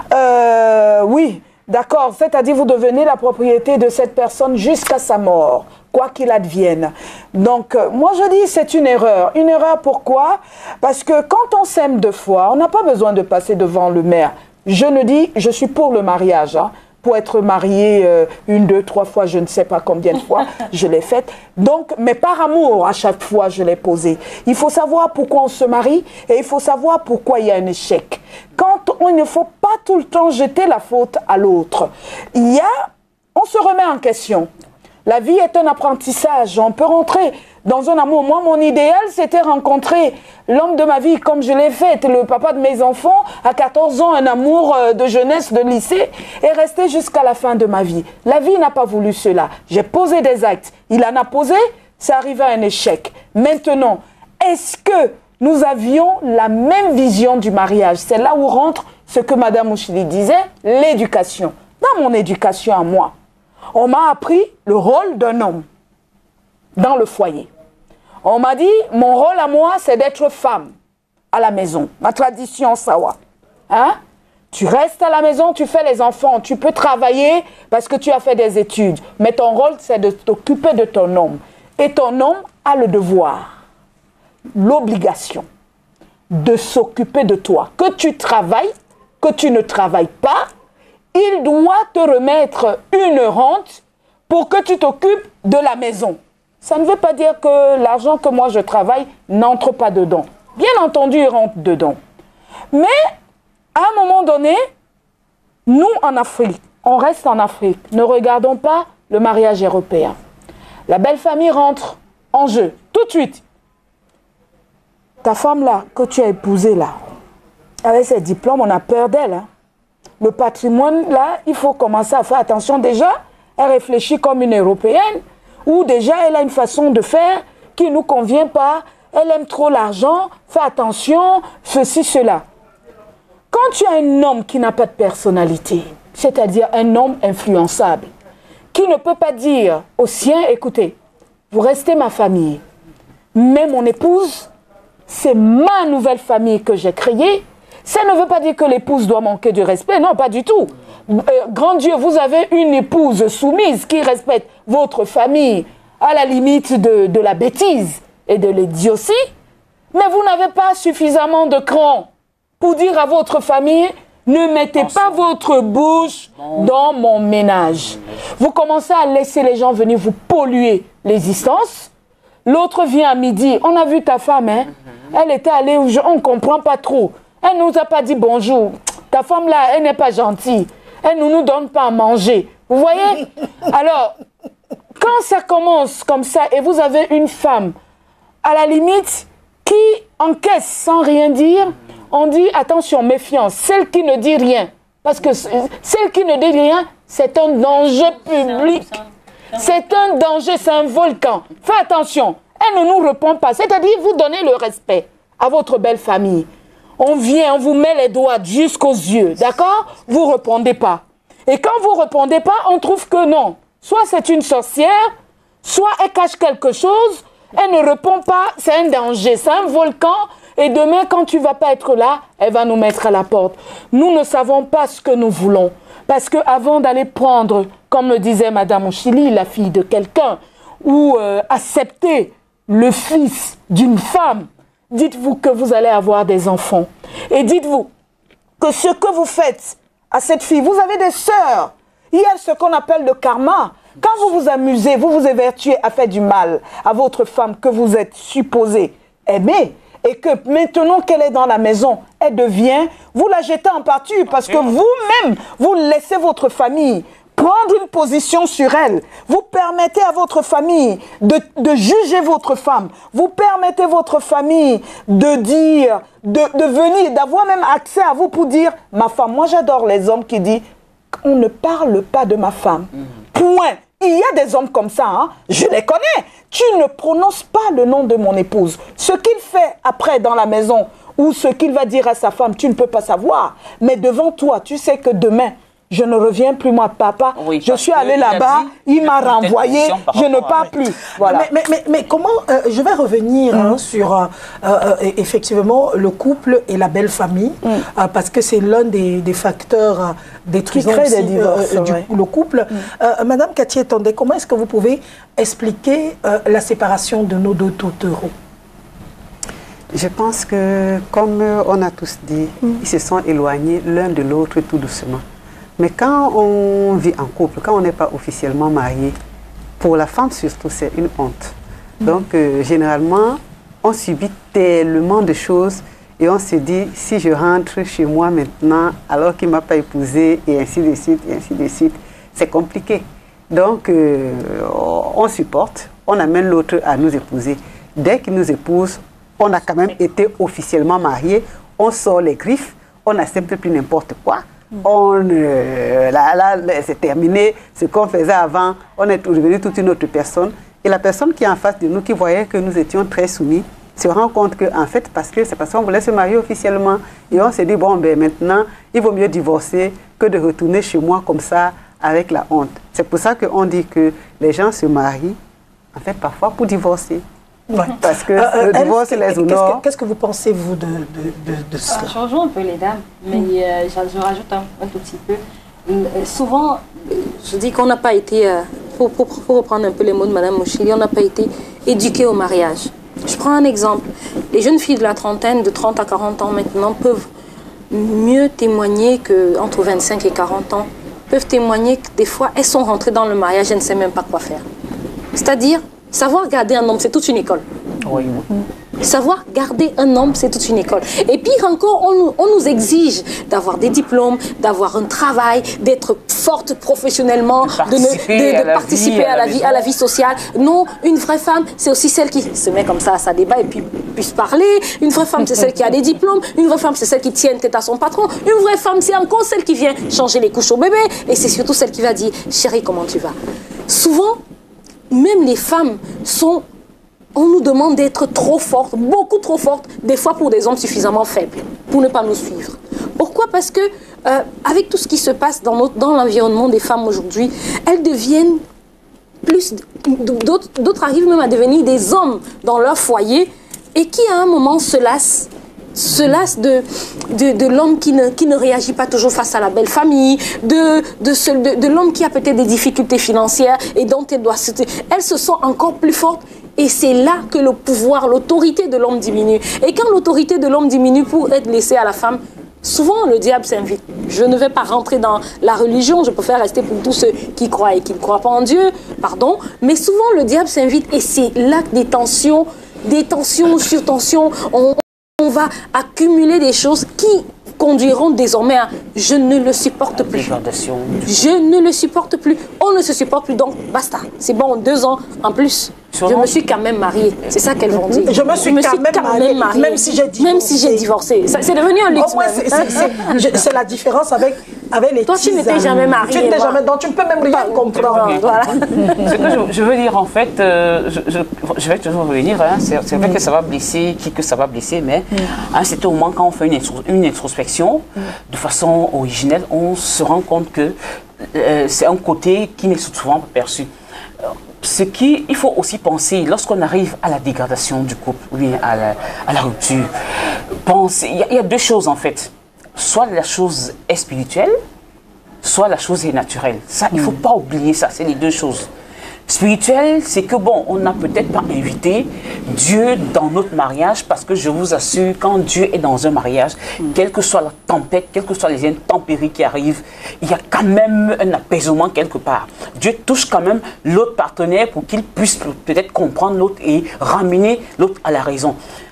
Euh, oui, d'accord, c'est-à-dire vous devenez la propriété de cette personne jusqu'à sa mort, quoi qu'il advienne. Donc, euh, moi je dis c'est une erreur. Une erreur pourquoi? Parce que quand on s'aime deux fois, on n'a pas besoin de passer devant le maire. Je ne dis, je suis pour le mariage, hein. Pour être mariée euh, une, deux, trois fois, je ne sais pas combien de fois, je l'ai faite. Donc, mais par amour, à chaque fois, je l'ai posée. Il faut savoir pourquoi on se marie et il faut savoir pourquoi il y a un échec. Quand on, il ne faut pas tout le temps jeter la faute à l'autre. Il y a, on se remet en question. La vie est un apprentissage. On peut rentrer dans un amour. Moi, mon idéal, c'était rencontrer l'homme de ma vie comme je l'ai fait, le papa de mes enfants, à quatorze ans, un amour de jeunesse, de lycée, et rester jusqu'à la fin de ma vie. La vie n'a pas voulu cela. J'ai posé des actes. Il en a posé, c'est arrivé à un échec. Maintenant, est-ce que nous avions la même vision du mariage? C'est là où rentre ce que Madame Mouchili disait, l'éducation. Dans mon éducation à moi, on m'a appris le rôle d'un homme dans le foyer. On m'a dit, mon rôle à moi, c'est d'être femme à la maison. Ma tradition, sawa. Hein? Tu restes à la maison, tu fais les enfants, tu peux travailler parce que tu as fait des études. Mais ton rôle, c'est de t'occuper de ton homme. Et ton homme a le devoir, l'obligation de s'occuper de toi. Que tu travailles, que tu ne travailles pas, il doit te remettre une rente pour que tu t'occupes de la maison. Ça ne veut pas dire que l'argent que moi je travaille n'entre pas dedans. Bien entendu, il rentre dedans. Mais, à un moment donné, nous en Afrique, on reste en Afrique. Ne regardons pas le mariage européen. La belle famille rentre en jeu, tout de suite. ta femme là, que tu as épousée là, avec ses diplômes, on a peur d'elle. Hein. Le patrimoine là, il faut commencer à faire attention. Déjà, elle réfléchit comme une Européenne, ou déjà elle a une façon de faire qui ne nous convient pas. Elle aime trop l'argent, fais attention, ceci, cela. Quand tu as un homme qui n'a pas de personnalité, c'est-à-dire un homme influençable, qui ne peut pas dire au sien, écoutez, vous restez ma famille, mais mon épouse, c'est ma nouvelle famille que j'ai créée. Ça ne veut pas dire que l'épouse doit manquer de respect, non, pas du tout. Euh, grand Dieu, vous avez une épouse soumise qui respecte votre famille à la limite de, de la bêtise et de l'idiotie, mais vous n'avez pas suffisamment de cran pour dire à votre famille, ne mettez pas votre bouche dans mon ménage. Vous commencez à laisser les gens venir vous polluer l'existence. L'autre vient à midi, on a vu ta femme, hein? Elle était allée où je, on ne comprend pas trop. Elle ne nous a pas dit bonjour. Ta femme là, elle n'est pas gentille. Elle ne nous donne pas à manger. Vous voyez? Alors, quand ça commence comme ça et vous avez une femme, à la limite, qui encaisse sans rien dire, on dit attention, méfiance. Celle qui ne dit rien, parce que celle qui ne dit rien, c'est un danger public. C'est un danger, c'est un volcan. Fais attention. Elle ne nous répond pas. C'est-à-dire, vous donnez le respect à votre belle famille. On vient, on vous met les doigts jusqu'aux yeux, d'accord? Vous ne répondez pas. Et quand vous ne répondez pas, on trouve que non. Soit c'est une sorcière, soit elle cache quelque chose, elle ne répond pas, c'est un danger, c'est un volcan. Et demain, quand tu ne vas pas être là, elle va nous mettre à la porte. Nous ne savons pas ce que nous voulons. Parce qu'avant d'aller prendre, comme le disait Madame Ochili, la fille de quelqu'un, ou euh, accepter le fils d'une femme, dites-vous que vous allez avoir des enfants. Et dites-vous que ce que vous faites à cette fille, vous avez des sœurs. Il y a ce qu'on appelle le karma. Quand vous vous amusez, vous vous évertuez à faire du mal à votre femme que vous êtes supposé aimer, et que maintenant qu'elle est dans la maison, elle devient, vous la jetez en pâture parce que vous-même, vous laissez votre famille prendre une position sur elle. Vous permettez à votre famille de, de juger votre femme. Vous permettez à votre famille de dire, de, de venir, d'avoir même accès à vous pour dire, ma femme. Moi, j'adore les hommes qui disent, on ne parle pas de ma femme. Point. Il y a des hommes comme ça, hein? Je les connais. Tu ne prononces pas le nom de mon épouse. Ce qu'il fait après dans la maison ou ce qu'il va dire à sa femme, tu ne peux pas savoir. Mais devant toi, tu sais que demain, je ne reviens plus, moi, papa. Oui, je suis allé là-bas, il m'a renvoyé, je ne pars à... plus. Voilà. Mais, mais, mais, mais comment, euh, je vais revenir mmh. hein, sur euh, euh, effectivement le couple et la belle famille, mmh. euh, parce que c'est l'un des, des facteurs euh, détruisants aussi, des divorces, euh, ouais. du le couple. Mmh. Euh, Madame Katia Tondé, comment est-ce que vous pouvez expliquer euh, la séparation de nos deux tourtereaux? Je pense que, comme on a tous dit, mmh. ils se sont éloignés l'un de l'autre tout doucement. Mais quand on vit en couple, quand on n'est pas officiellement marié, pour la femme surtout, c'est une honte. Donc, euh, généralement, on subit tellement de choses et on se dit, si je rentre chez moi maintenant, alors qu'il ne m'a pas épousée, et ainsi de suite, et ainsi de suite, c'est compliqué. Donc, euh, on supporte, on amène l'autre à nous épouser. Dès qu'il nous épouse, on a quand même été officiellement mariés, on sort les griffes, on n'accepte plus n'importe quoi. On, euh, là, là, c'est terminé, ce qu'on faisait avant, on est devenu toute une autre personne. Et la personne qui est en face de nous, qui voyait que nous étions très soumis, se rend compte qu'en fait, parce que c'est parce qu'on voulait se marier officiellement. Et on s'est dit, bon, ben maintenant, il vaut mieux divorcer que de retourner chez moi comme ça, avec la honte. C'est pour ça qu'on dit que les gens se marient, en fait, parfois pour divorcer. Ouais. Parce que euh, le divorce, les honore. Qu'est-ce que vous pensez, vous, de, de, de, de cela? Je rejoins un peu les dames, mais euh, je, je rajoute un, un tout petit peu. Euh, souvent, je dis qu'on n'a pas été, euh, pour, pour, pour reprendre un peu les mots de Mme Ochili, on n'a pas été éduqués au mariage. Je prends un exemple. Les jeunes filles de la trentaine, de trente à quarante ans maintenant, peuvent mieux témoigner qu'entre vingt-cinq et quarante ans, peuvent témoigner que des fois, elles sont rentrées dans le mariage et ne savent même pas quoi faire. C'est-à-dire, savoir garder un homme, c'est toute une école. Oui. Savoir garder un homme, c'est toute une école. Et pire encore, on nous, on nous exige d'avoir des diplômes, d'avoir un travail, d'être forte professionnellement, de, participer, de, de, de à, participer la vie, à, la vie, à la vie sociale. Non, une vraie femme, c'est aussi celle qui se met comme ça à sa débat et puis puisse parler. Une vraie femme, c'est celle qui a des diplômes. Une vraie femme, c'est celle qui tient tête à son patron. Une vraie femme, c'est encore celle qui vient changer les couches au bébé. Et c'est surtout celle qui va dire, chérie, comment tu vas? Souvent, même les femmes sont... On nous demande d'être trop fortes, beaucoup trop fortes, des fois pour des hommes suffisamment faibles, pour ne pas nous suivre. Pourquoi? Parce que, euh, avec tout ce qui se passe dans, notre, dans l'environnement des femmes aujourd'hui, elles deviennent plus... D'autres arrivent même à devenir des hommes dans leur foyer et qui, à un moment, se lassent. se lasse de, de, de l'homme qui ne, qui ne réagit pas toujours face à la belle famille, de, de, ce, de, de l'homme qui a peut-être des difficultés financières et dont elle doit se... Elle se sent encore plus forte et c'est là que le pouvoir, l'autorité de l'homme diminue. Et quand l'autorité de l'homme diminue pour être laissée à la femme, souvent le diable s'invite. Je ne vais pas rentrer dans la religion, je préfère rester pour tous ceux qui croient et qui ne croient pas en Dieu, pardon, mais souvent le diable s'invite et c'est là que des tensions, des tensions sur tensions, on... on va accumuler des choses qui conduiront désormais à « je ne le supporte plus ». Je ne le supporte plus. On ne se supporte plus, donc basta. C'est bon, deux ans en plus. Je me suis quand même mariée. C'est ça qu'elles vont dire. Je me suis, je me quand, suis même quand même mariée, même si j'ai divorcé. Même si j'ai divorcé. C'est devenu un luxe. C'est la différence avec, avec les Toi, tu n'étais jamais mariée. Tu n'étais jamais, donc tu ne peux même rien comprendre. Voilà. Ce que je, je veux dire, en fait, euh, je, je, je vais toujours revenir, hein, c'est vrai mm. que ça va blesser, qui que ça va blesser, mais mm. hein, c'est au moment quand on fait une, une introspection, mm. de façon originelle, on se rend compte que euh, c'est un côté qui n'est souvent pas perçu. Ce qui, il faut aussi penser, lorsqu'on arrive à la dégradation du couple, ou bien à la, à la rupture, pense, il y, y a deux choses en fait. Soit la chose est spirituelle, soit la chose est naturelle. Ça, il ne faut pas oublier ça, c'est les deux choses. Spirituel, c'est que bon, on n'a peut-être pas invité Dieu dans notre mariage parce que je vous assure, quand Dieu est dans un mariage, mm. quelle que soit la tempête, quelles que soient les intempéries qui arrivent, il y a quand même un apaisement quelque part. Dieu touche quand même l'autre partenaire pour qu'il puisse peut-être comprendre l'autre et ramener l'autre à la raison.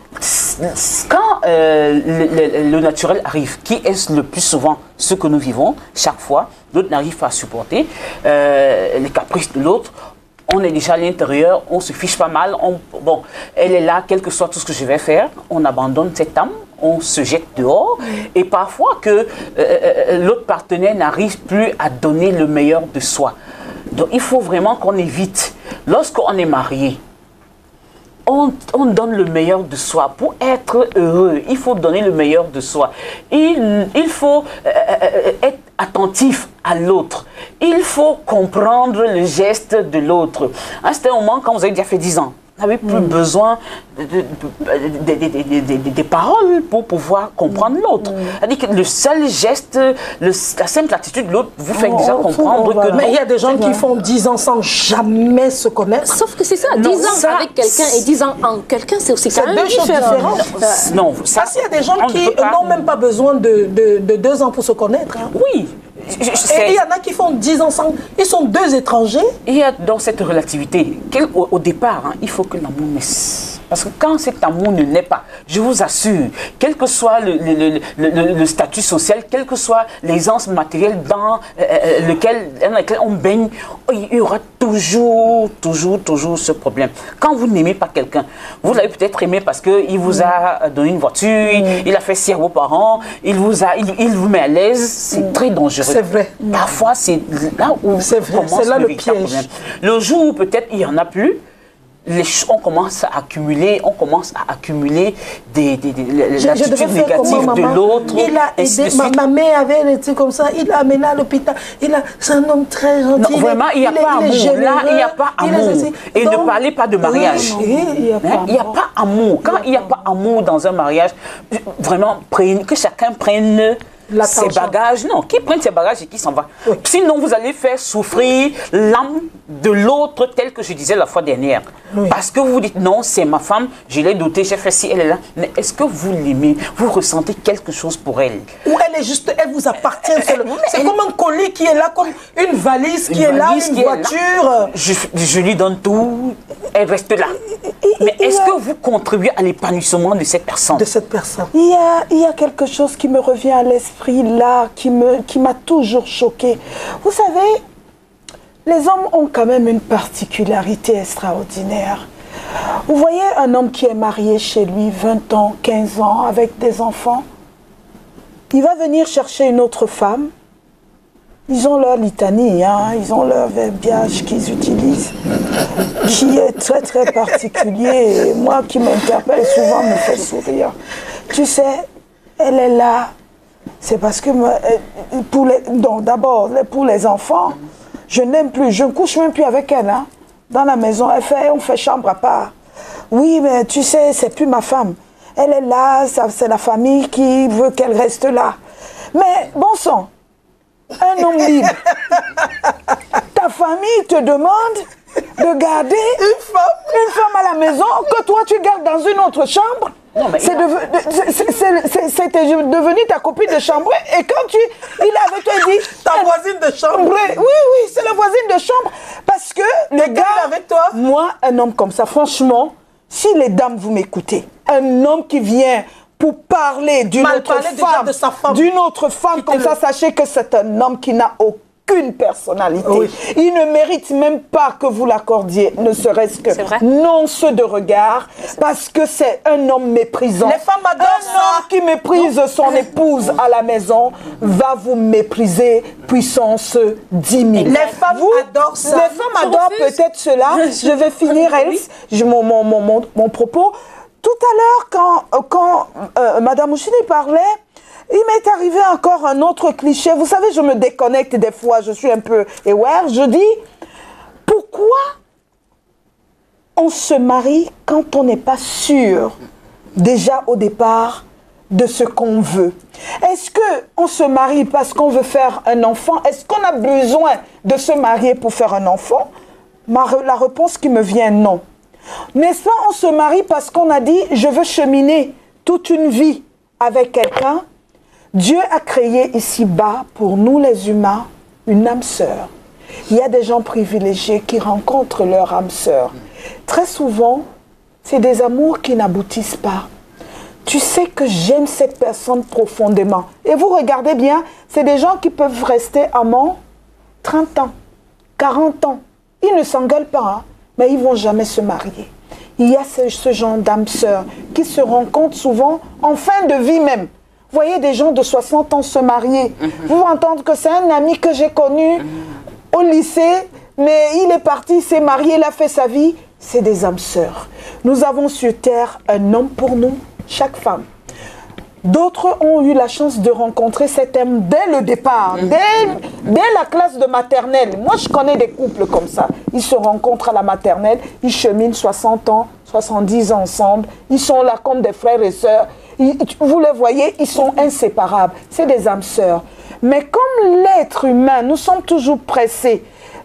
Quand euh, le, le, le naturel arrive, qui est le plus souvent ce que nous vivons, chaque fois, l'autre n'arrive pas à supporter euh, les caprices de l'autre, on est déjà à l'intérieur, on se fiche pas mal, on, bon, elle est là, quel que soit tout ce que je vais faire, on abandonne cette âme, on se jette dehors, et parfois que euh, l'autre partenaire n'arrive plus à donner le meilleur de soi. Donc il faut vraiment qu'on évite, lorsqu'on est marié, On, on donne le meilleur de soi. Pour être heureux, il faut donner le meilleur de soi. Il, il faut euh, être attentif à l'autre. Il faut comprendre le geste de l'autre. À un moment, quand vous avez déjà fait dix ans, vous n'avez plus mmh. besoin de, de, de, de, de, de, de, de paroles pour pouvoir comprendre l'autre. Mmh. C'est-à-dire que le seul geste, le, la simple attitude de l'autre vous fait oh, déjà comprendre que... Mais il y a des gens qui font dix ans sans jamais se connaître. Sauf que c'est ça, dix ans ça, avec quelqu'un et dix ans en quelqu'un, c'est aussi quand même deux choses différentes. Non, ça, Parce qu'il y a des gens qui n'ont même pas besoin de, de, de deux ans pour se connaître. Hein. Oui. Je, je et il y en a qui font dix ans sans... Ils sont deux étrangers. Il y a dans cette relativité, quel, au, au départ, hein, il faut que l'amour naisse. Parce que quand cet amour ne naît pas, je vous assure, quel que soit le, le, le, le, le statut social, quelle que soit l'aisance matérielle dans, euh, lequel, dans lequel on baigne, il y aura toujours, toujours, toujours ce problème. Quand vous n'aimez pas quelqu'un, vous l'avez peut-être aimé parce qu'il vous a donné une voiture, mmh. il a fait ci à vos parents, il vous, a, il, il vous met à l'aise, c'est mmh. très dangereux. C'est vrai. Parfois, c'est là où c'est là le, le piège. Problème. Le jour où peut-être il n'y en a plus, Les, on commence à accumuler, on commence à accumuler des, des, des l'attitude négative de l'autre. Il a aidé, ma, ma mère avait été comme ça, il l'a amené à l'hôpital. Il a, c'est un homme très gentil. Non, vraiment, il n'y a pas amour. Là, il n'y a pas amour. Et donc, ne parlez pas de mariage. Oui, il n'y a, hein? a pas amour. Quand il n'y a pas amour dans un mariage, vraiment, que chacun prenne ses bagages. Non, qui prenne ses bagages et qui s'en va. Oui. Sinon, vous allez faire souffrir l'âme de l'autre tel que je disais la fois dernière. Oui. Parce que vous dites non, c'est ma femme, je l'ai dotée, j'ai fait ci, elle est là. Mais est-ce que vous l'aimez? Vous ressentez quelque chose pour elle? Ou elle est juste, elle vous appartient. C'est comme un colis qui est là, comme une valise qui une est valise là, une voiture. Là. Je, je lui donne tout, elle reste là. Mais est-ce que vous contribuez à l'épanouissement de cette personne? De cette personne. Il y a, il y a quelque chose qui me revient à l'esprit là, qui me, qui m'a toujours choquée. Vous savez, les hommes ont quand même une particularité extraordinaire. Vous voyez un homme qui est marié chez lui vingt ans, quinze ans, avec des enfants, il va venir chercher une autre femme. Ils ont leur litanie, hein, ils ont leur verbiage qu'ils utilisent, qui est très très particulier. Et moi qui m'interpelle souvent me fait sourire. Tu sais, elle est là, c'est parce que pour les, donc d'abord pour les enfants, je n'aime plus, je ne couche même plus avec elle. Hein. Dans la maison, elle fait, on fait chambre à part. Oui, mais tu sais, c'est plus ma femme. Elle est là, c'est la famille qui veut qu'elle reste là. Mais bon sang, un homme libre, ta famille te demande de garder une femme, une femme à la maison que toi tu gardes dans une autre chambre. C'est devenu ta copine de chambre et quand tu, il avait toi dit ta voisine de chambre. Oui, oui, c'est la voisine de chambre parce que le gars avec toi. Moi, un homme comme ça, franchement, si les dames vous m'écoutez, un homme qui vient pour parler d'une autre femme, femme. d'une autre femme comme ça, sachez que c'est un homme qui n'a aucune personnalité. Oui. Il ne mérite même pas que vous l'accordiez, ne serait-ce que non ceux de regard, parce que c'est un homme méprisant. Les femmes adorent un ça. homme qui méprise non. son épouse à la maison va vous mépriser puissance dix mille. Les femmes vous, adorent ça. Les femmes adorent peut-être cela. Je vais finir, Else, oui. mon, mon, mon, mon, mon propos. Tout à l'heure, quand, quand euh, Madame Mouchini parlait, il m'est arrivé encore un autre cliché. Vous savez, je me déconnecte des fois, je suis un peu aware. Je dis, pourquoi on se marie quand on n'est pas sûr, déjà au départ, de ce qu'on veut? Est-ce qu'on se marie parce qu'on veut faire un enfant? Est-ce qu'on a besoin de se marier pour faire un enfant? La réponse qui me vient, non. N'est-ce pas, on se marie parce qu'on a dit, je veux cheminer toute une vie avec quelqu'un. Dieu a créé ici-bas, pour nous les humains, une âme sœur. Il y a des gens privilégiés qui rencontrent leur âme sœur. Très souvent, c'est des amours qui n'aboutissent pas. Tu sais que j'aime cette personne profondément. Et vous regardez bien, c'est des gens qui peuvent rester amants trente ans, quarante ans. Ils ne s'engueulent pas, hein, mais ils ne vont jamais se marier. Il y a ce, ce genre d'âme sœur qui se rencontrent souvent en fin de vie même. Vous voyez des gens de soixante ans se marier. Mm-hmm. Vous entendez que c'est un ami que j'ai connu mm-hmm. au lycée, mais il est parti, il s'est marié, il a fait sa vie. C'est des âmes sœurs. Nous avons sur terre un homme pour nous, chaque femme. D'autres ont eu la chance de rencontrer cet homme dès le départ, mmh. dès, dès la classe de maternelle. Moi, je connais des couples comme ça. Ils se rencontrent à la maternelle, ils cheminent soixante ans, soixante-dix ans ensemble. Ils sont là comme des frères et sœurs. Ils, vous les voyez, ils sont inséparables. C'est des âmes sœurs. Mais comme l'être humain, nous sommes toujours pressés.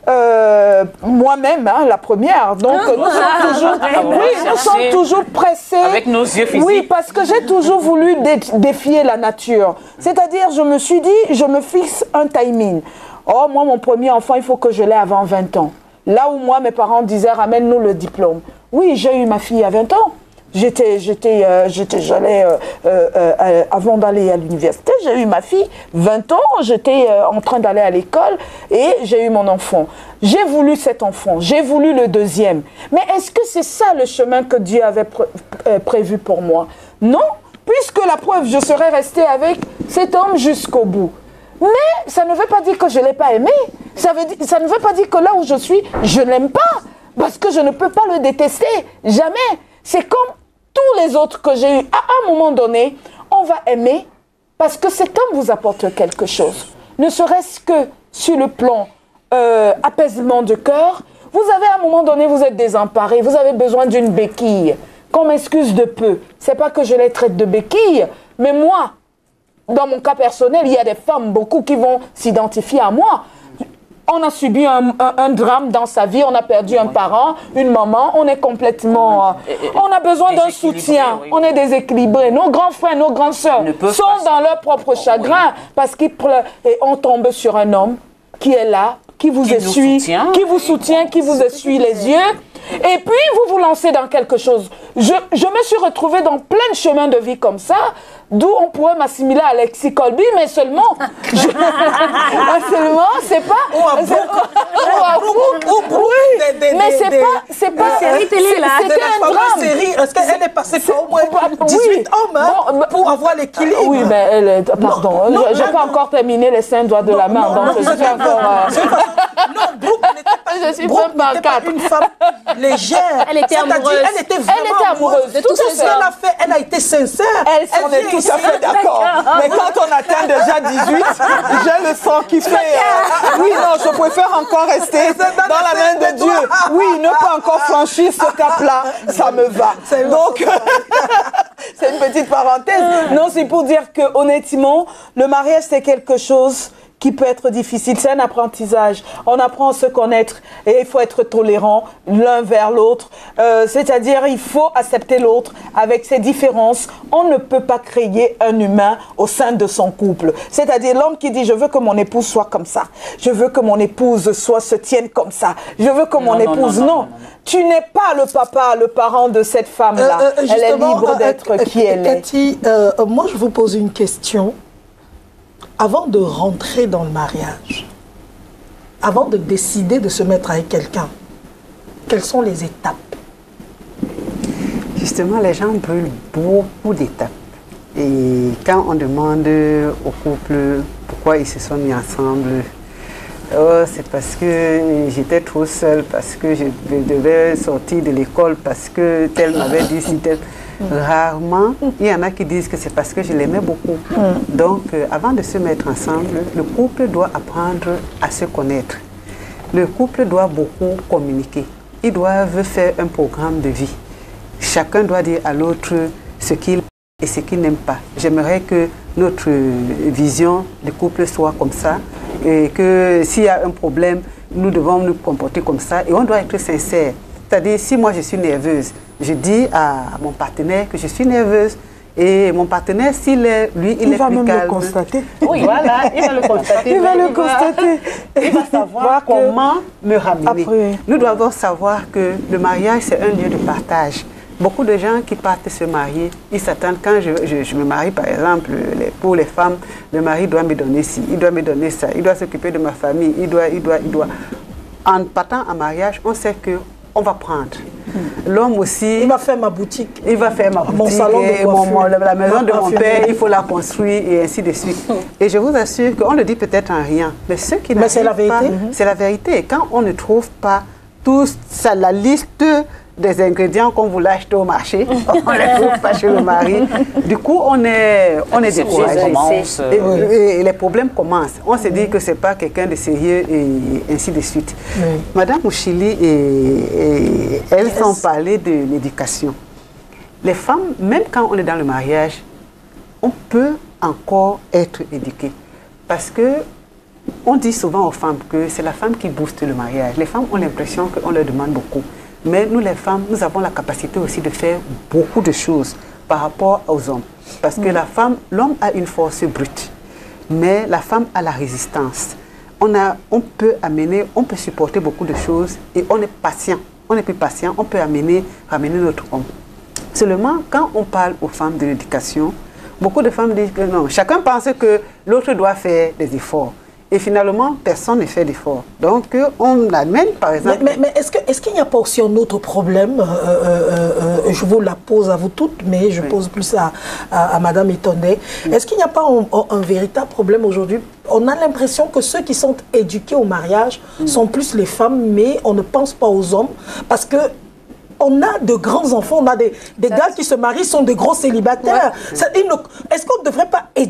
Euh, moi-même, hein, la première. Donc, ah, nous, ah, sommes toujours, ah, oui, nous sommes toujours pressés. Avec nos yeux physiques. Oui, parce que j'ai toujours voulu dé défier la nature. C'est-à-dire, je me suis dit, je me fixe un timing. Oh, moi, mon premier enfant, il faut que je l'ai avant vingt ans. Là où moi, mes parents disaient, ramène-nous le diplôme. Oui, j'ai eu ma fille à vingt ans. J'étais, j'étais, euh, j'étais, j'allais, euh, euh, euh, avant d'aller à l'université, j'ai eu ma fille, vingt ans, j'étais euh, en train d'aller à l'école et j'ai eu mon enfant. J'ai voulu cet enfant, j'ai voulu le deuxième. Mais est-ce que c'est ça le chemin que Dieu avait pré euh, prévu pour moi? Non, puisque la preuve, je serais restée avec cet homme jusqu'au bout. Mais ça ne veut pas dire que je ne l'ai pas aimé. Ça, veut dire, ça ne veut pas dire que là où je suis, je ne l'aime pas. Parce que je ne peux pas le détester, jamais. C'est comme tous les autres que j'ai eus, à un moment donné, on va aimer parce que cet homme vous apporte quelque chose. Ne serait-ce que sur le plan euh, apaisement de cœur, vous avez à un moment donné, vous êtes désemparé, vous avez besoin d'une béquille. Qu'on m'excuse de peu. C'est pas que je les traite de béquille, mais moi, dans mon cas personnel, il y a des femmes, beaucoup qui vont s'identifier à moi. on a subi un, un, un drame dans sa vie, on a perdu un parent, une maman, on est complètement... Euh, on a besoin d'un soutien, oui. On est déséquilibré. Nos grands frères, nos grandes sœurs sont dans leur propre chagrin oui. Parce qu'on tombe sur un homme qui est là, qui vous qui essuie, soutient, qui vous soutient, qui vous essuie les yeux. Et puis, vous vous lancez dans quelque chose. Je, je me suis retrouvée dans plein de chemins de vie comme ça, d'où on pourrait m'assimiler à Alexis Colby, mais seulement... je, seulement, c'est pas... Ou à Brooke. Ou Brooke. Mais c'est pas... C'est pas... C'était un drame. Est-ce qu'elle est passée par au moins dix-huit hommes hein, bon, pour avoir l'équilibre? Oui, mais elle est... Pardon, je n'ai pas encore terminé les cinq doigts de non, la main, non, donc non, je suis encore... Euh... Non, Brooke n'était pas, pas une femme légère. Elle était amoureuse. Elle était vraiment elle était amoureuse. De tout ce qu'elle a fait, elle a été sincère. Elle s'en est tout à fait d'accord. Mais quand on atteint déjà dix-huit, j'ai le sang qui fait... Euh, oui, non, je préfère encore rester dans la main de Dieu. Oui, ne pas encore franchir ce cap-là, ça me va. Donc, c'est une petite parenthèse. Non, c'est pour dire que honnêtement, le mariage, c'est quelque chose qui peut être difficile. C'est un apprentissage. On apprend à se connaître et il faut être tolérant l'un vers l'autre. Euh, C'est-à-dire, il faut accepter l'autre avec ses différences. On ne peut pas créer un humain au sein de son couple. C'est-à-dire, l'homme qui dit « je veux que mon épouse soit comme ça. Je veux que mon épouse soit se tienne comme ça. Je veux que mon non, épouse... » Non, non, non, non, non. Tu n'es pas le papa, le parent de cette femme-là. Euh, euh, elle est libre d'être euh, qui elle est. Cathy, euh, moi, je vous pose une question. Avant de rentrer dans le mariage, avant de décider de se mettre avec quelqu'un, quelles sont les étapes? Justement, les gens brûlent beaucoup d'étapes. Et quand on demande au couple pourquoi ils se sont mis ensemble, oh, c'est parce que j'étais trop seule, parce que je devais sortir de l'école, parce que tel m'avait dit si tel... Rarement, il y en a qui disent que c'est parce que je l'aimais beaucoup. Mm. Donc, euh, avant de se mettre ensemble, le couple doit apprendre à se connaître. Le couple doit beaucoup communiquer. Ils doivent faire un programme de vie. Chacun doit dire à l'autre ce qu'il aime et ce qu'il n'aime pas. J'aimerais que notre vision du couple soit comme ça et que s'il y a un problème, nous devons nous comporter comme ça et on doit être sincère. C'est-à-dire, si moi je suis nerveuse, je dis à mon partenaire que je suis nerveuse et mon partenaire, s'il est, lui, il, il est va plus même calme. Le constater. Oui, voilà, il va le constater. Il va le constater. Il va savoir comment me ramener. Après. Nous devons savoir que le mariage, c'est un lieu de partage. Beaucoup de gens qui partent se marier, ils s'attendent, quand je, je, je me marie par exemple, les, pour les femmes, le mari doit me donner ci, il doit me donner ça, il doit s'occuper de ma famille, il doit, il doit, il doit. En partant en mariage, on sait que on va prendre. L'homme aussi... Il va faire ma boutique. Il va faire ma boutique. Mon salon de mon, mon, la maison de mon père, il faut la construire et ainsi de suite. Et je vous assure qu'on le dit peut-être en rien. Mais ce qui Mais c'est la vérité. C'est la vérité. Quand on ne trouve pas tout ça, la liste des ingrédients qu'on voulait acheter au marché, on ne les trouve pas chez le mari. Du coup, on est, on est découragé. Et, et, et les problèmes commencent. On se dit que ce n'est pas quelqu'un de sérieux et ainsi de suite. Oui. Madame Mouchili, et, et, elles yes. ont parlé de l'éducation. Les femmes, même quand on est dans le mariage, on peut encore être éduqué. Parce que on dit souvent aux femmes que c'est la femme qui booste le mariage. Les femmes ont l'impression qu'on leur demande beaucoup. Mais nous, les femmes, nous avons la capacité aussi de faire beaucoup de choses par rapport aux hommes. Parce que la femme, l'homme a une force brute, mais la femme a la résistance. On, a, on peut amener, on peut supporter beaucoup de choses et on est patient. On est plus patient, on peut amener, ramener notre homme. Seulement, quand on parle aux femmes de l'éducation, beaucoup de femmes disent que non, chacun pense que l'autre doit faire des efforts. Et finalement, personne ne fait d'effort. Donc, on amène, par exemple... Mais, mais, mais est-ce qu'il est qu'il n'y a pas aussi un autre problème euh, euh, euh, je vous la pose à vous toutes, mais je oui. pose plus à, à, à Madame Etondé. Oui. Est-ce qu'il n'y a pas un, un, un véritable problème aujourd'hui? On a l'impression que ceux qui sont éduqués au mariage oui. sont plus les femmes, mais on ne pense pas aux hommes. Parce que on a de grands enfants, on a des, des gars qui se marient, sont des gros célibataires. Ouais. Est-ce qu'on ne devrait pas éduquer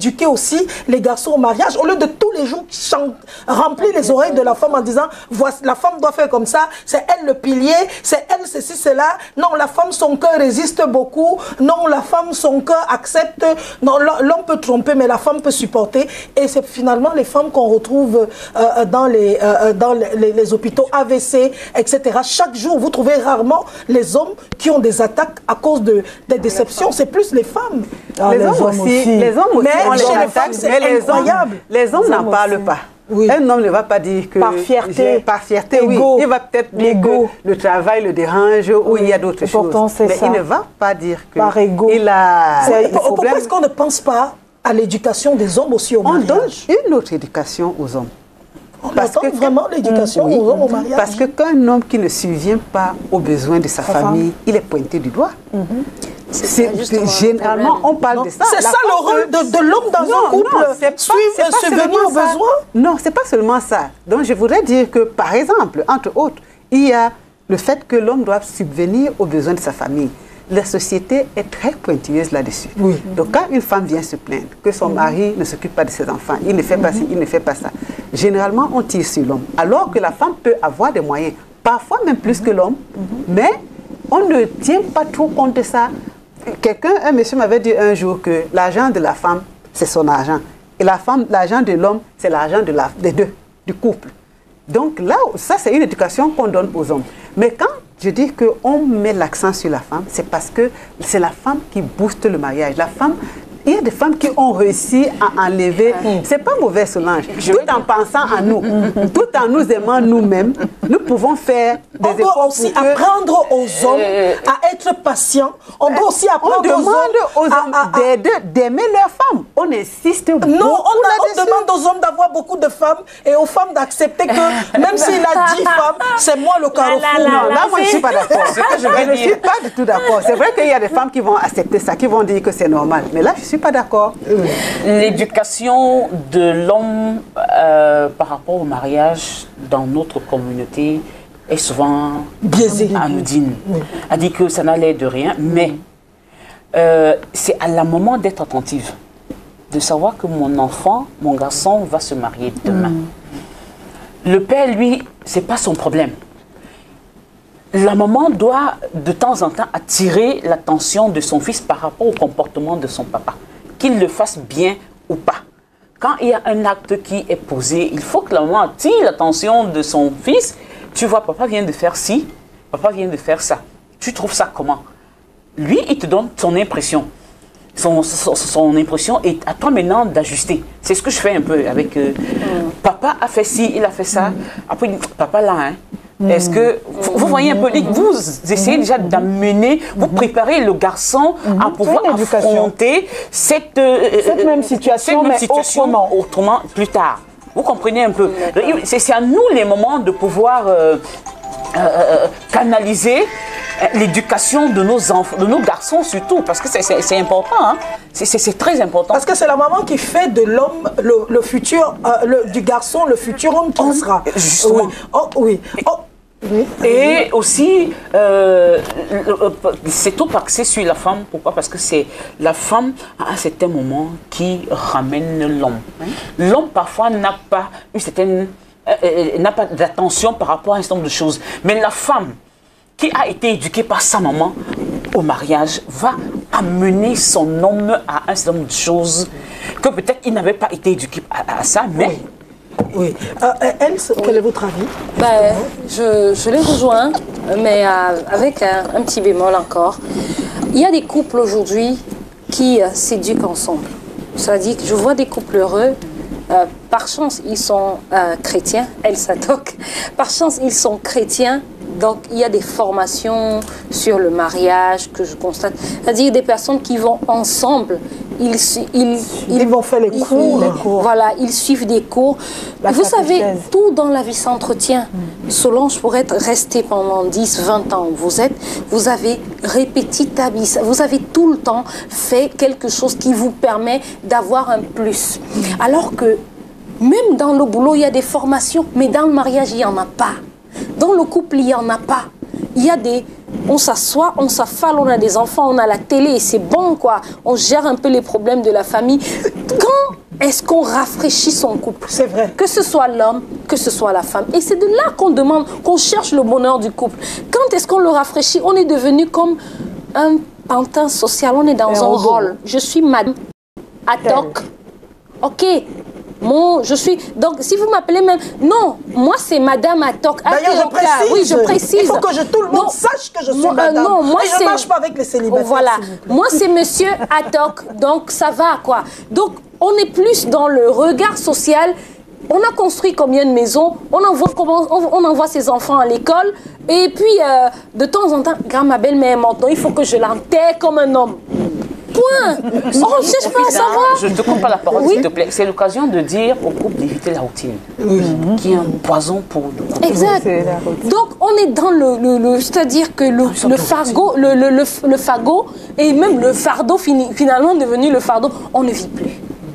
éduquer aussi les garçons au mariage, au lieu de tous les jours chanter, remplir les oreilles de la femme en disant, voici, la femme doit faire comme ça, c'est elle le pilier, c'est elle ceci, cela. Non, la femme, son cœur résiste beaucoup. Non, la femme, son cœur accepte. Non, l'homme peut tromper, mais la femme peut supporter. Et c'est finalement les femmes qu'on retrouve euh, dans, les, euh, dans les, les, les hôpitaux A V C, et cetera. Chaque jour, vous trouvez rarement les hommes qui ont des attaques à cause de, des déceptions. C'est plus les femmes. Ah, les, les, hommes aussi, aussi. les hommes aussi mais ont chez les les femmes, c'est incroyable. Les hommes n'en parlent pas. Oui. Un homme ne va pas dire que... Par fierté. Par fierté, oui. Il va peut-être dire que le travail le dérange ou oui. il y a d'autres choses. Mais ça. Il ne va pas dire que... Par ego. Il a Pourquoi est-ce qu'on ne pense pas à l'éducation des hommes aussi au mariage? On donne une autre éducation aux hommes. On parce que vraiment l'éducation oui. aux hommes au mariage. Parce que qu'un homme qui ne subvient pas aux besoins de sa, sa famille, femme. il est pointé du doigt. Mm-hmm. Généralement, on parle non. de ça. C'est ça le rôle de, de l'homme dans non, un couple, suivre, subvenir aux besoins? Non, c'est pas seulement ça. Donc je voudrais dire que, par exemple, entre autres, il y a le fait que l'homme doit subvenir aux besoins de sa famille. La société est très pointilleuse là-dessus. Oui. Donc quand une femme vient se plaindre que son mari ne s'occupe pas de ses enfants, il ne fait pas ci, il ne fait pas ça, généralement on tire sur l'homme. Alors que la femme peut avoir des moyens, parfois même plus que l'homme, mais on ne tient pas trop compte de ça. Quelqu'un, un monsieur m'avait dit un jour que l'argent de la femme, c'est son argent. Et la femme, l'argent de l'homme, c'est l'argent de la, des deux, du couple. Donc là, ça c'est une éducation qu'on donne aux hommes. Mais quand je dis qu'on met l'accent sur la femme, c'est parce que c'est la femme qui booste le mariage. La femme, il y a des femmes qui ont réussi à enlever, c'est pas mauvais Solange, tout en pensant à nous, tout en nous aimant nous-mêmes, nous pouvons faire des on efforts. On doit aussi apprendre que... aux hommes euh... à être patients. On doit aussi apprendre on demande aux hommes, aux hommes d'aimer leurs femmes. On insiste beaucoup. Non, on, a, on demande aux hommes d'avoir beaucoup de femmes et aux femmes d'accepter que même s'il a dix femmes, c'est moi le carrefour. Non, là, moi, je ne suis pas d'accord. Je ne suis pas du tout d'accord. C'est vrai qu'il y a des femmes qui vont accepter ça, qui vont dire que c'est normal. Mais là, je ne suis pas d'accord. L'éducation de l'homme euh, par rapport au mariage dans notre communauté est souvent biaisée, anodine. Oui. Elle dit que ça n'allait de rien, mais euh, c'est à la moment d'être attentive, de savoir que mon enfant, mon garçon va se marier demain. Mm. Le père, lui, c'est pas son problème. La maman doit de temps en temps attirer l'attention de son fils par rapport au comportement de son papa. Qu'il le fasse bien ou pas. Quand il y a un acte qui est posé, il faut que la maman attire l'attention de son fils. Tu vois, papa vient de faire ci, papa vient de faire ça. Tu trouves ça comment? Lui, il te donne son impression. Son, son, son impression est à toi maintenant d'ajuster. C'est ce que je fais un peu avec... Euh, mm. Papa a fait ci, il a fait ça. Après, il dit, papa là, hein. Est-ce que, vous, vous voyez un peu, vous essayez déjà d'amener, vous préparez le garçon à pouvoir affronter cette, euh, cette même situation, cette même mais situation autrement. autrement plus tard. Vous comprenez un peu? C'est à nous les moments de pouvoir euh, euh, canaliser l'éducation de nos enfants, de nos garçons surtout, parce que c'est important, hein? C'est très important. Parce que c'est la maman qui fait de l'homme, le, le futur, euh, le, du garçon, le futur homme qui sera. Justement. Oui. Oh, oui. Oh. Oui. Et aussi, euh, c'est tout axé sur la femme. Pourquoi? Parce que c'est la femme, à un certain moment, qui ramène l'homme. Oui. L'homme, parfois, n'a pas une certaine, euh, n'a pas d'attention par rapport à un certain nombre de choses. Mais la femme, qui a été éduquée par sa maman au mariage, va amener son homme à un certain nombre de choses que peut-être il n'avait pas été éduqué à, à ça, mais... Oui. Oui. Euh, Else, quel est votre avis? Ben, je, je les rejoins, mais euh, avec un, un petit bémol encore. Il y a des couples aujourd'hui qui euh, s'éduquent ensemble. C'est-à-dire que je vois des couples heureux. Euh, par chance, ils sont euh, chrétiens. Else Atok. Par chance, ils sont chrétiens. Donc, il y a des formations sur le mariage que je constate. C'est-à-dire des personnes qui vont ensemble. Ils, ils, ils, ils vont faire les cours. Ils, les cours. Voilà, ils suivent des cours. La Vous savez, tout dans la vie s'entretient. Mm. Solange, pour être resté pendant dix, vingt ans où vous êtes, vous avez répétitabilisé, vous avez tout le temps fait quelque chose qui vous permet d'avoir un plus. Mm. Alors que, même dans le boulot, il y a des formations, mais dans le mariage, il n'y en a pas. Dans le couple, il n'y en a pas. Il y a des, on s'assoit, on s'affale, on a des enfants, on a la télé et c'est bon quoi. On gère un peu les problèmes de la famille. Quand est-ce qu'on rafraîchit son couple? C'est vrai. Que ce soit l'homme, que ce soit la femme. Et c'est de là qu'on demande, qu'on cherche le bonheur du couple. Quand est-ce qu'on le rafraîchit? On est devenu comme un pantin social, on est dans un rôle. Je suis madame Atok. Ok. Mon, je suis. Donc, si vous m'appelez même. Non, moi, c'est madame Atok. D'ailleurs, je précise. Oui, je précise. Il faut que je, tout le monde non, sache que je suis moi, madame. Euh, non, moi, et je ne marche pas avec les célibataires. Voilà. Moi, c'est monsieur Atok. Donc, ça va, quoi. Donc, on est plus dans le regard social. On a construit combien de maisons? On envoie, comment, on envoie ses enfants à l'école. Et puis, euh, de temps en temps, grand, ma belle-mère maintenant, il faut que je l'enterre comme un homme. Point. On ne cherche pas à savoir. Je te coupe pas la parole, oui. S'il te plaît. C'est l'occasion de dire au couple d'éviter la routine, oui. qui est un poison pour le couple. Exact. Donc, on est dans le... le, le c'est-à-dire que le, le, fardeau, le, le, le, le fardeau, et même le fardeau fini, finalement devenu le fardeau, on ne vit plus.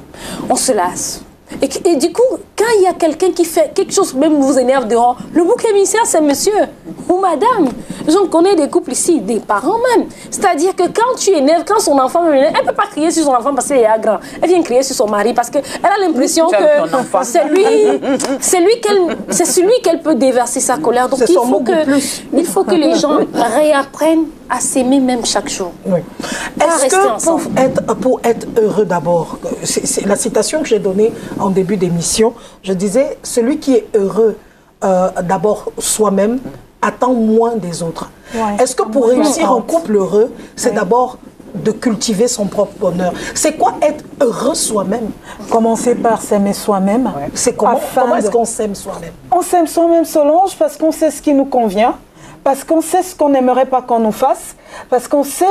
On se lasse. Et, et du coup, quand il y a quelqu'un qui fait quelque chose, même vous énerve dehors, le bouc émissaire, c'est monsieur ou madame. J'en connais des couples ici, des parents même. C'est-à-dire que quand tu énerves, quand son enfant, elle ne peut pas crier sur son enfant parce qu'il est grand. Elle vient crier sur son mari parce qu'elle a l'impression que c'est lui, c'est lui qu'elle, c'est celui qu'elle peut déverser sa colère. Donc il faut, que, il faut que les gens réapprennent à s'aimer même chaque jour. Oui. Est-ce que pour être, pour être heureux d'abord, c'est la citation que j'ai donnée en début d'émission, je disais, celui qui est heureux euh, d'abord soi-même attend moins des autres. Ouais. Est-ce que pour réussir un couple heureux, c'est ouais. d'abord de cultiver son propre bonheur? C'est quoi être heureux soi-même? Commencer par s'aimer soi-même. Ouais. C'est comment, comment est-ce qu'on s'aime soi-même? On s'aime soi-même, Solange, parce qu'on sait ce qui nous convient, parce qu'on sait ce qu'on n'aimerait pas qu'on nous fasse, parce qu'on sait...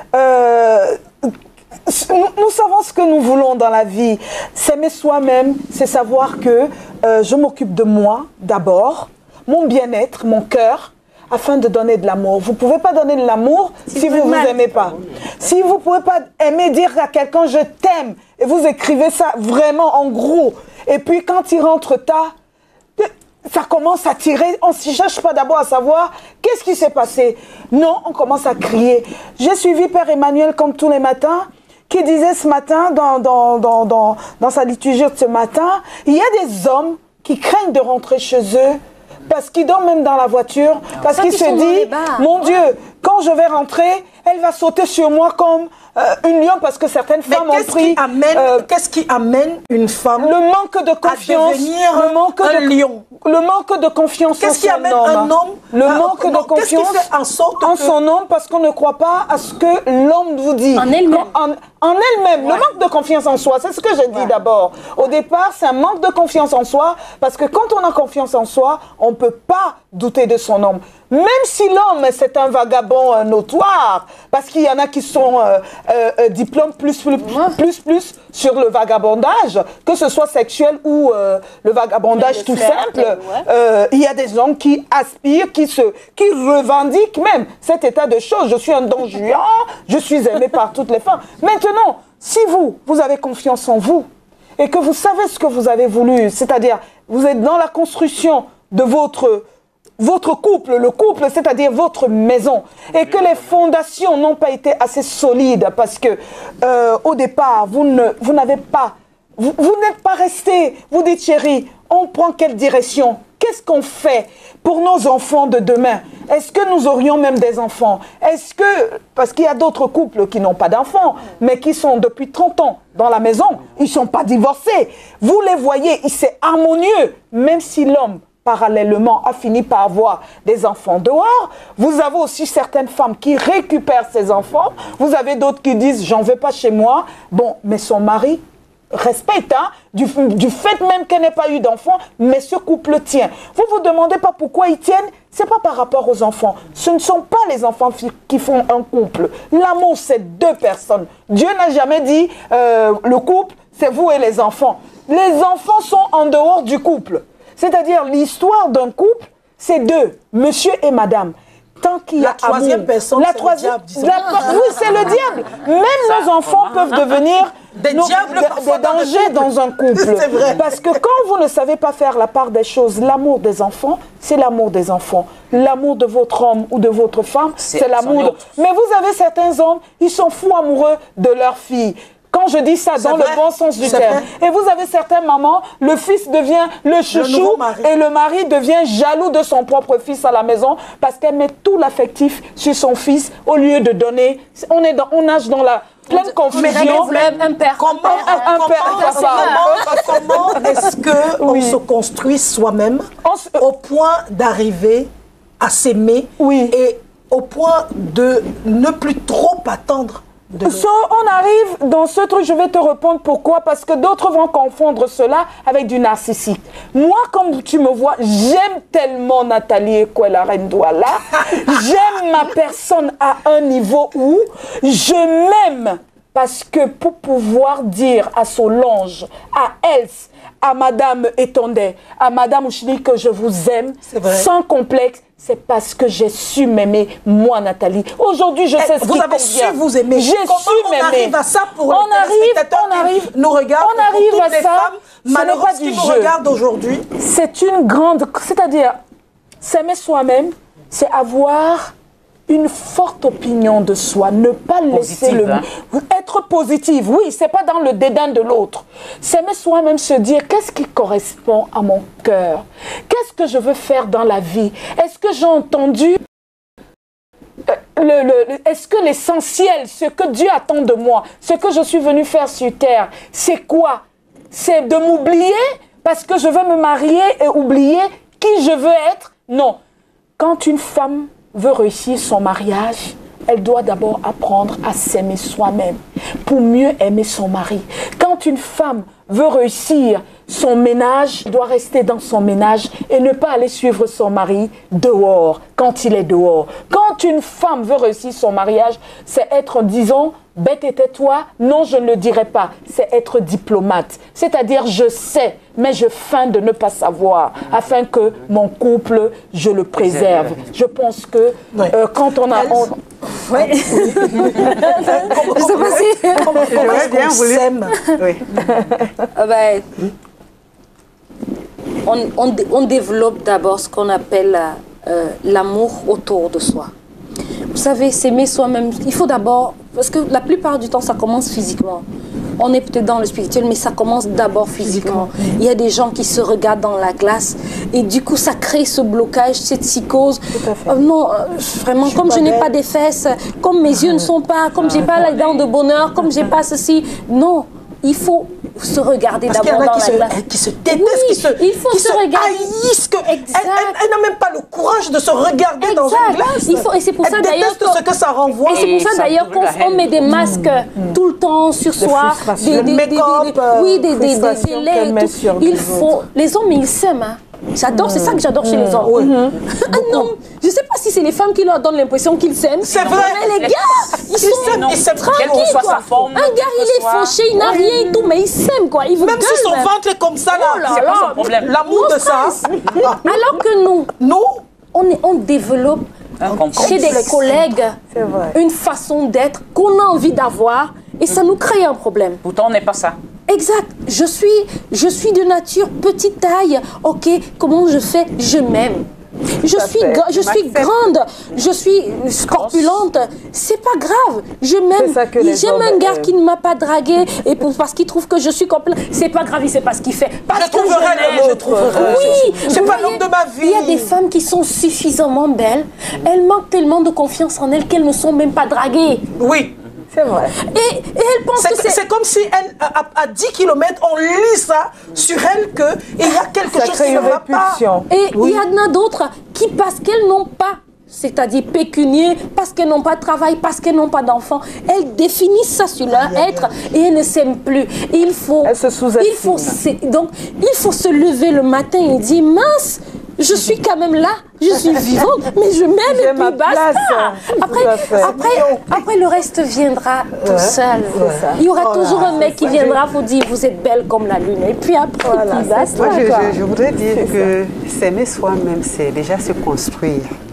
Euh, nous, nous savons ce que nous voulons dans la vie. S'aimer soi-même, c'est savoir que euh, je m'occupe de moi d'abord, mon bien-être, mon cœur, afin de donner de l'amour. Vous ne pouvez pas donner de l'amour si, si vous ne vous aimez pas. Si vous ne pouvez pas aimer dire à quelqu'un « je t'aime » et vous écrivez ça vraiment en gros, et puis quand il rentre tard, ça commence à tirer, on ne cherche pas d'abord à savoir qu'est-ce qui s'est passé. Non, on commence à crier. J'ai suivi Père Emmanuel comme tous les matins, qui disait ce matin, dans, dans, dans, dans, dans sa liturgie de ce matin, il y a des hommes qui craignent de rentrer chez eux, parce qu'ils dorment même dans la voiture, parce qu'ils se disent, mon Dieu, quand je vais rentrer, elle va sauter sur moi comme euh, une lion, parce que certaines femmes ont pris... Euh, Qu'est-ce qui amène une femme le manque de confiance, à devenir le manque un de, lion? Le manque de confiance en Qu'est-ce qui amène homme. un homme Le euh, manque non, de confiance qui fait en, sorte en que... son homme, parce qu'on ne croit pas à ce que l'homme vous dit. En elle-même. En, en elle-même. Ouais. Le manque de confiance en soi, c'est ce que j'ai dit ouais. d'abord. Au départ, c'est un manque de confiance en soi, parce que quand on a confiance en soi, on ne peut pas douter de son homme. Même si l'homme, c'est un vagabond euh, notoire, parce qu'il y en a qui sont euh, euh, diplômes plus plus, plus plus sur le vagabondage, que ce soit sexuel ou euh, le vagabondage tout simple, ouais. euh, il y a des hommes qui aspirent, qui, se, qui revendiquent même cet état de choses. Je suis un don juan, je suis aimé par toutes les femmes. Maintenant, si vous, vous avez confiance en vous, et que vous savez ce que vous avez voulu, c'est-à-dire vous êtes dans la construction de votre... votre couple, le couple, c'est-à-dire votre maison, et que les fondations n'ont pas été assez solides parce que euh, au départ, vous ne, vous n'avez pas, vous, vous n'êtes pas resté. Vous dites, chérie, on prend quelle direction? Qu'est-ce qu'on fait pour nos enfants de demain? Est-ce que nous aurions même des enfants? Est-ce que, parce qu'il y a d'autres couples qui n'ont pas d'enfants, mais qui sont depuis trente ans dans la maison, ils ne sont pas divorcés. Vous les voyez, c'est harmonieux, même si l'homme parallèlement a fini par avoir des enfants dehors. Vous avez aussi certaines femmes qui récupèrent ces enfants. Vous avez d'autres qui disent, j'en veux pas chez moi. Bon, mais son mari respecte, hein, du, du fait même qu'elle n'ait pas eu d'enfants, mais ce couple tient. Vous vous demandez pas pourquoi ils tiennent? C'est pas par rapport aux enfants. Ce ne sont pas les enfants qui font un couple. L'amour, c'est deux personnes. Dieu n'a jamais dit, euh, le couple, c'est vous et les enfants. Les enfants sont en dehors du couple. C'est-à-dire, l'histoire d'un couple, c'est deux, monsieur et madame. tant qu'il y a la troisième amour, personne, la troisième, oui, c'est le diable. Même ça, nos enfants peuvent devenir des nos, diables, des, des dangers dans, dans un couple. C'est vrai. Parce que quand vous ne savez pas faire la part des choses, l'amour des enfants, c'est l'amour des enfants. L'amour de votre homme ou de votre femme, c'est l'amour. De... Mais vous avez certains hommes, ils sont fous amoureux de leur fille. Quand je dis ça dans vrai. le bon sens du terme. Vrai. Et vous avez certaines mamans, le fils devient le chouchou le et le mari devient jaloux de son propre fils à la maison parce qu'elle met tout l'affectif sur son fils au lieu de donner. On, est dans, on nage dans la pleine confusion. Un père. Comment, un, un père, comment, comment est-ce qu'on oui. se construit soi-même se... au point d'arriver à s'aimer oui. et au point de ne plus trop attendre? So, on arrive dans ce truc, je vais te répondre pourquoi, parce que d'autres vont confondre cela avec du narcissique. Moi, comme tu me vois, j'aime tellement Nathalie Ekwela Rendouala, j'aime ma personne à un niveau où je m'aime, parce que pour pouvoir dire à Solange, à Else, à Madame Etondé, à Madame Ouchili que je vous aime, sans complexe, c'est parce que j'ai su m'aimer, moi, Nathalie. Aujourd'hui, je sais ce vous qui avez su vous aimer. J'ai su m'aimer. On arrive à ça pour on arrive, on arrive, nous regardent. On arrive toutes à les ça. Femmes, malheureuses qui nous regardent aujourd'hui. C'est une grande, c'est-à-dire s'aimer soi-même, c'est avoir une forte opinion de soi, ne pas laisser positive, le hein. être positive. Oui, c'est pas dans le dédain de l'autre. S'aimer soi-même, se dire qu'est-ce qui correspond à mon cœur, qu'est-ce que je veux faire dans la vie. Est-ce que j'ai entendu euh, le, le, est-ce que l'essentiel, ce que Dieu attend de moi, ce que je suis venu faire sur terre, c'est quoi? C'est de m'oublier parce que je veux me marier et oublier qui je veux être? Non. Quand une femme veut réussir son mariage, elle doit d'abord apprendre à s'aimer soi-même pour mieux aimer son mari. Quand une femme veut réussir son ménage, elle doit rester dans son ménage et ne pas aller suivre son mari dehors, quand il est dehors. Quand une femme veut réussir son mariage, c'est être, disons, bête et tais-toi, non, je ne le dirai pas. C'est être diplomate. C'est-à-dire, je sais, mais je feins de ne pas savoir, afin que mon couple, je le préserve. Je pense que ouais. euh, quand on a... On... Oui. Je sais pas si... Comment est-ce qu'on s'aime? Oui. Ah ben, on, on, on développe d'abord ce qu'on appelle euh, l'amour autour de soi. Vous savez, s'aimer soi-même, il faut d'abord... Parce que la plupart du temps, ça commence physiquement. On est peut-être dans le spirituel, mais ça commence d'abord physiquement. Il y a des gens qui se regardent dans la glace et du coup, ça crée ce blocage, cette psychose. Euh, non, euh, vraiment, je comme je n'ai pas des fesses, comme mes yeux ne sont pas, comme j'ai pas la dent de bonheur, comme j'ai pas ceci. Non, il faut se regarder d'abord dans se, la glace. Qui se détestent, oui, qui se, il faut qui se, se regarder. haïssent. Que elle elle, n'a même pas le courage de se regarder exact. dans une glace. Il faut, et c'est pour elle ça d'ailleurs ce que ça renvoie. Et c'est pour ça d'ailleurs qu'on met des masques mmh. tout le temps sur des soi, des, des, des, des, des, oui, des, des, des, des laits. Il faut. Les hommes, ils s'aiment. Hein. J'adore, mmh. c'est ça que j'adore mmh. chez les hommes. Oui. Mmh. Ah non, je ne sais pas si c'est les femmes qui leur donnent l'impression qu'ils s'aiment. C'est vrai. Mais les gars, ils, ils sont s'aiment tranquilles, quoi. Forme, un gars, il est fauché, il n'a rien et tout, mais il s'aime, quoi. Il vous même si son même. ventre est comme ça, là, oh là c'est là. pas son problème. L'amour de ça. Alors que nous, nous, on, est, on développe chez des collègues une façon d'être qu'on a envie d'avoir et ça nous crée un problème. Pourtant, on n'est pas ça. Exact. Je suis, je suis de nature petite taille. Ok, comment je fais? Je m'aime. Je suis, je suis grande, je suis corpulente. C'est pas grave. Je m'aime. J'aime un gars qui ne m'a pas dragué et pour, parce qu'il trouve que je suis corpulente. C'est pas grave, il sait pas ce qu'il fait. Parce je trouverai je je trouverai. Oui. C'est pas l'homme de ma vie. Il y a des femmes qui sont suffisamment belles. Elles manquent tellement de confiance en elles qu'elles ne sont même pas draguées. Oui. C'est vrai. Et, et elle pense que c'est... C'est comme si elle, à, à dix kilomètres, on lit ça sur elle qu'il y a quelque ça chose qui ne va pas. Et il oui. y en a d'autres qui, parce qu'elles n'ont pas, c'est-à-dire pécunier, parce qu'elles n'ont pas de travail, parce qu'elles n'ont pas d'enfants, elles définissent ça sur leur ah, être et elles ne s'aiment plus. Et il faut... Elles se il faut Donc, il faut se lever le matin et dire, mince, je suis quand même là, je suis vivante, mais je m'aime et puis basta. Après, après, après, le reste viendra tout ouais, seul. Il y aura oh toujours là, un mec qui viendra vous dire, vous êtes belle comme la lune. Et puis après, voilà, puis basta. Moi, je, je, je voudrais dire que s'aimer soi-même, c'est déjà se construire.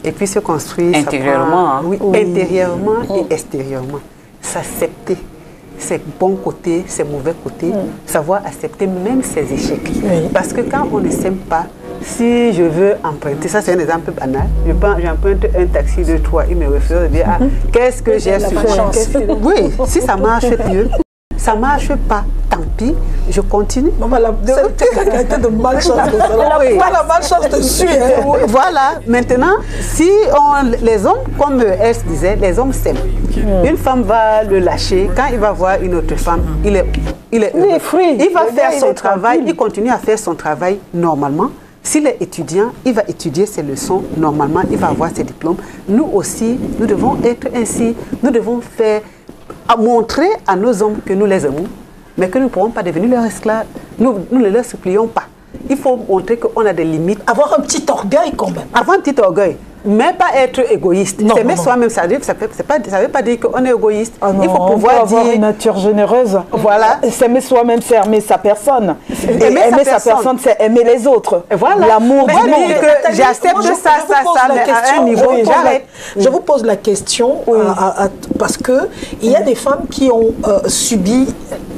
et puis se construire. Intérieurement. Prend, hein. oui, oui, intérieurement oui. et extérieurement. S'accepter ses bons côtés, ses mauvais côtés, oui. savoir accepter même ses échecs. Oui. Parce que quand on ne s'aime pas, si je veux emprunter, ça c'est un exemple banal, j'emprunte un taxi de toi, il me refuse de dire, ah, qu'est-ce que j'ai sur moi. Oui, si ça marche mieux. Ça ne marche pas, tant pis, je continue. Maman, la qualité de malchance. Oui. La malchance te suit. Hein. Voilà, maintenant, si on, les hommes, comme elle disait, les hommes s'aiment. Mm. Une femme va le lâcher, quand il va voir une autre femme, il est, il est, il est free. Il va le faire gars, son il travail, il continue à faire son travail normalement. S'il est étudiant, il va étudier ses leçons normalement, il va avoir ses diplômes. Nous aussi, nous devons être ainsi, nous devons faire... à montrer à nos hommes que nous les aimons, mais que nous ne pourrons pas devenir leurs esclaves. Nous, nous ne leur supplions pas. Il faut montrer qu'on a des limites. Avoir un petit orgueil quand même. Avoir un petit orgueil, mais pas être égoïste. S'aimer soi-même, ça ne veut pas dire qu'on est égoïste. Oh non, il faut pouvoir on peut avoir dire... une nature généreuse. Voilà. S'aimer soi-même, c'est aimer sa personne. Et aimer, aimer sa, sa personne, c'est aimer les autres. Voilà. L'amour du monde. J'accepte ça, ça, ça, mais à un niveau, j'arrête. Je vous pose la question, oui. à, à, parce que il y a des femmes qui ont euh, subi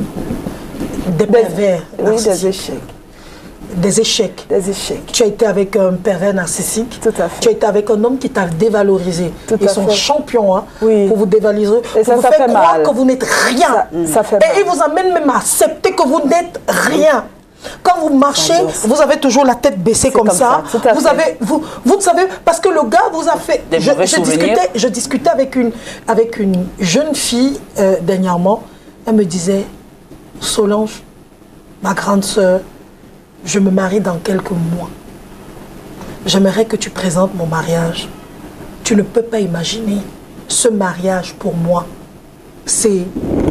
des pervers. Oui, des échecs. Des échecs. Des échecs. Tu as été avec un pervers narcissique. Tout à fait. Tu as été avec un homme qui t'a dévalorisé. Tout Ils sont fait. champions hein, oui. pour vous dévaloriser. Et ça, pour ça vous faire fait croire mal. que vous n'êtes rien. Ça, ça fait Et mal. ils vous amènent même à accepter que vous n'êtes rien. Quand vous marchez, vous avez toujours la tête baissée comme, comme ça. ça. Vous avez, vous, vous ne savez, parce que le gars vous a fait. Des je, je, discutais, je discutais avec une, avec une jeune fille euh, dernièrement. Elle me disait, Solange, ma grande sœur, je me marie dans quelques mois. J'aimerais que tu présentes mon mariage. Tu ne peux pas imaginer. Ce mariage pour moi, c'est.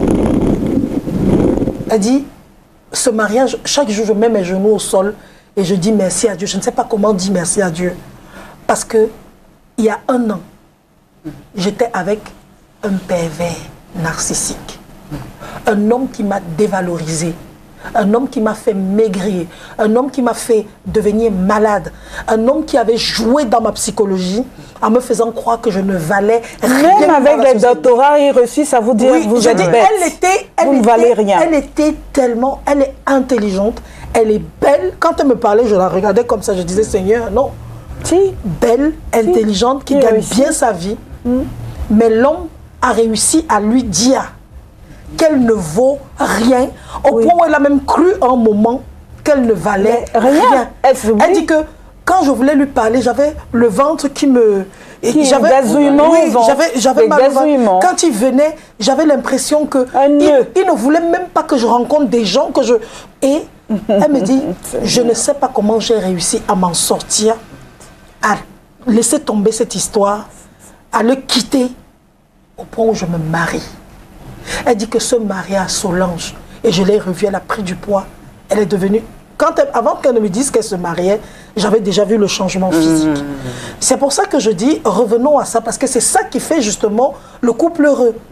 Elle dit. Ce mariage, chaque jour, je mets mes genoux au sol et je dis merci à Dieu. Je ne sais pas comment dire merci à Dieu. Parce que il y a un an, j'étais avec un pervers narcissique. Un homme qui m'a dévalorisé. Un homme qui m'a fait maigrir. Un homme qui m'a fait devenir malade. Un homme qui avait joué dans ma psychologie en me faisant croire que je ne valais rien. Même avec les doctorats reçus, ça vous dit oui, vous je êtes dis, bête. Elle était, elle vous ne était, valez rien. Elle était tellement, elle est intelligente, elle est belle. Quand elle me parlait, je la regardais comme ça, je disais Seigneur, non. Si. Belle, si. intelligente, qui, qui gagne réussit. bien sa vie. Mm. Mais l'homme a réussi à lui dire qu'elle ne vaut rien, au oui. point où elle a même cru un moment qu'elle ne valait Mais rien. rien. Elle, elle dit que quand je voulais lui parler, j'avais le ventre qui me... J'avais oui, j'avais mal au ventre. Quand il venait, j'avais l'impression que il, il ne voulait même pas que je rencontre des gens que je... Et elle me dit, je ne sais pas comment j'ai réussi à m'en sortir, à laisser tomber cette histoire, à le quitter au point où je me marie. Elle dit que ce mari à Solange, et je l'ai revue, elle a pris du poids. Elle est devenue... Quand elle, avant qu'elle ne me dise qu'elle se mariait, j'avais déjà vu le changement physique. Mmh. C'est pour ça que je dis, revenons à ça, parce que c'est ça qui fait justement le couple heureux. Mmh.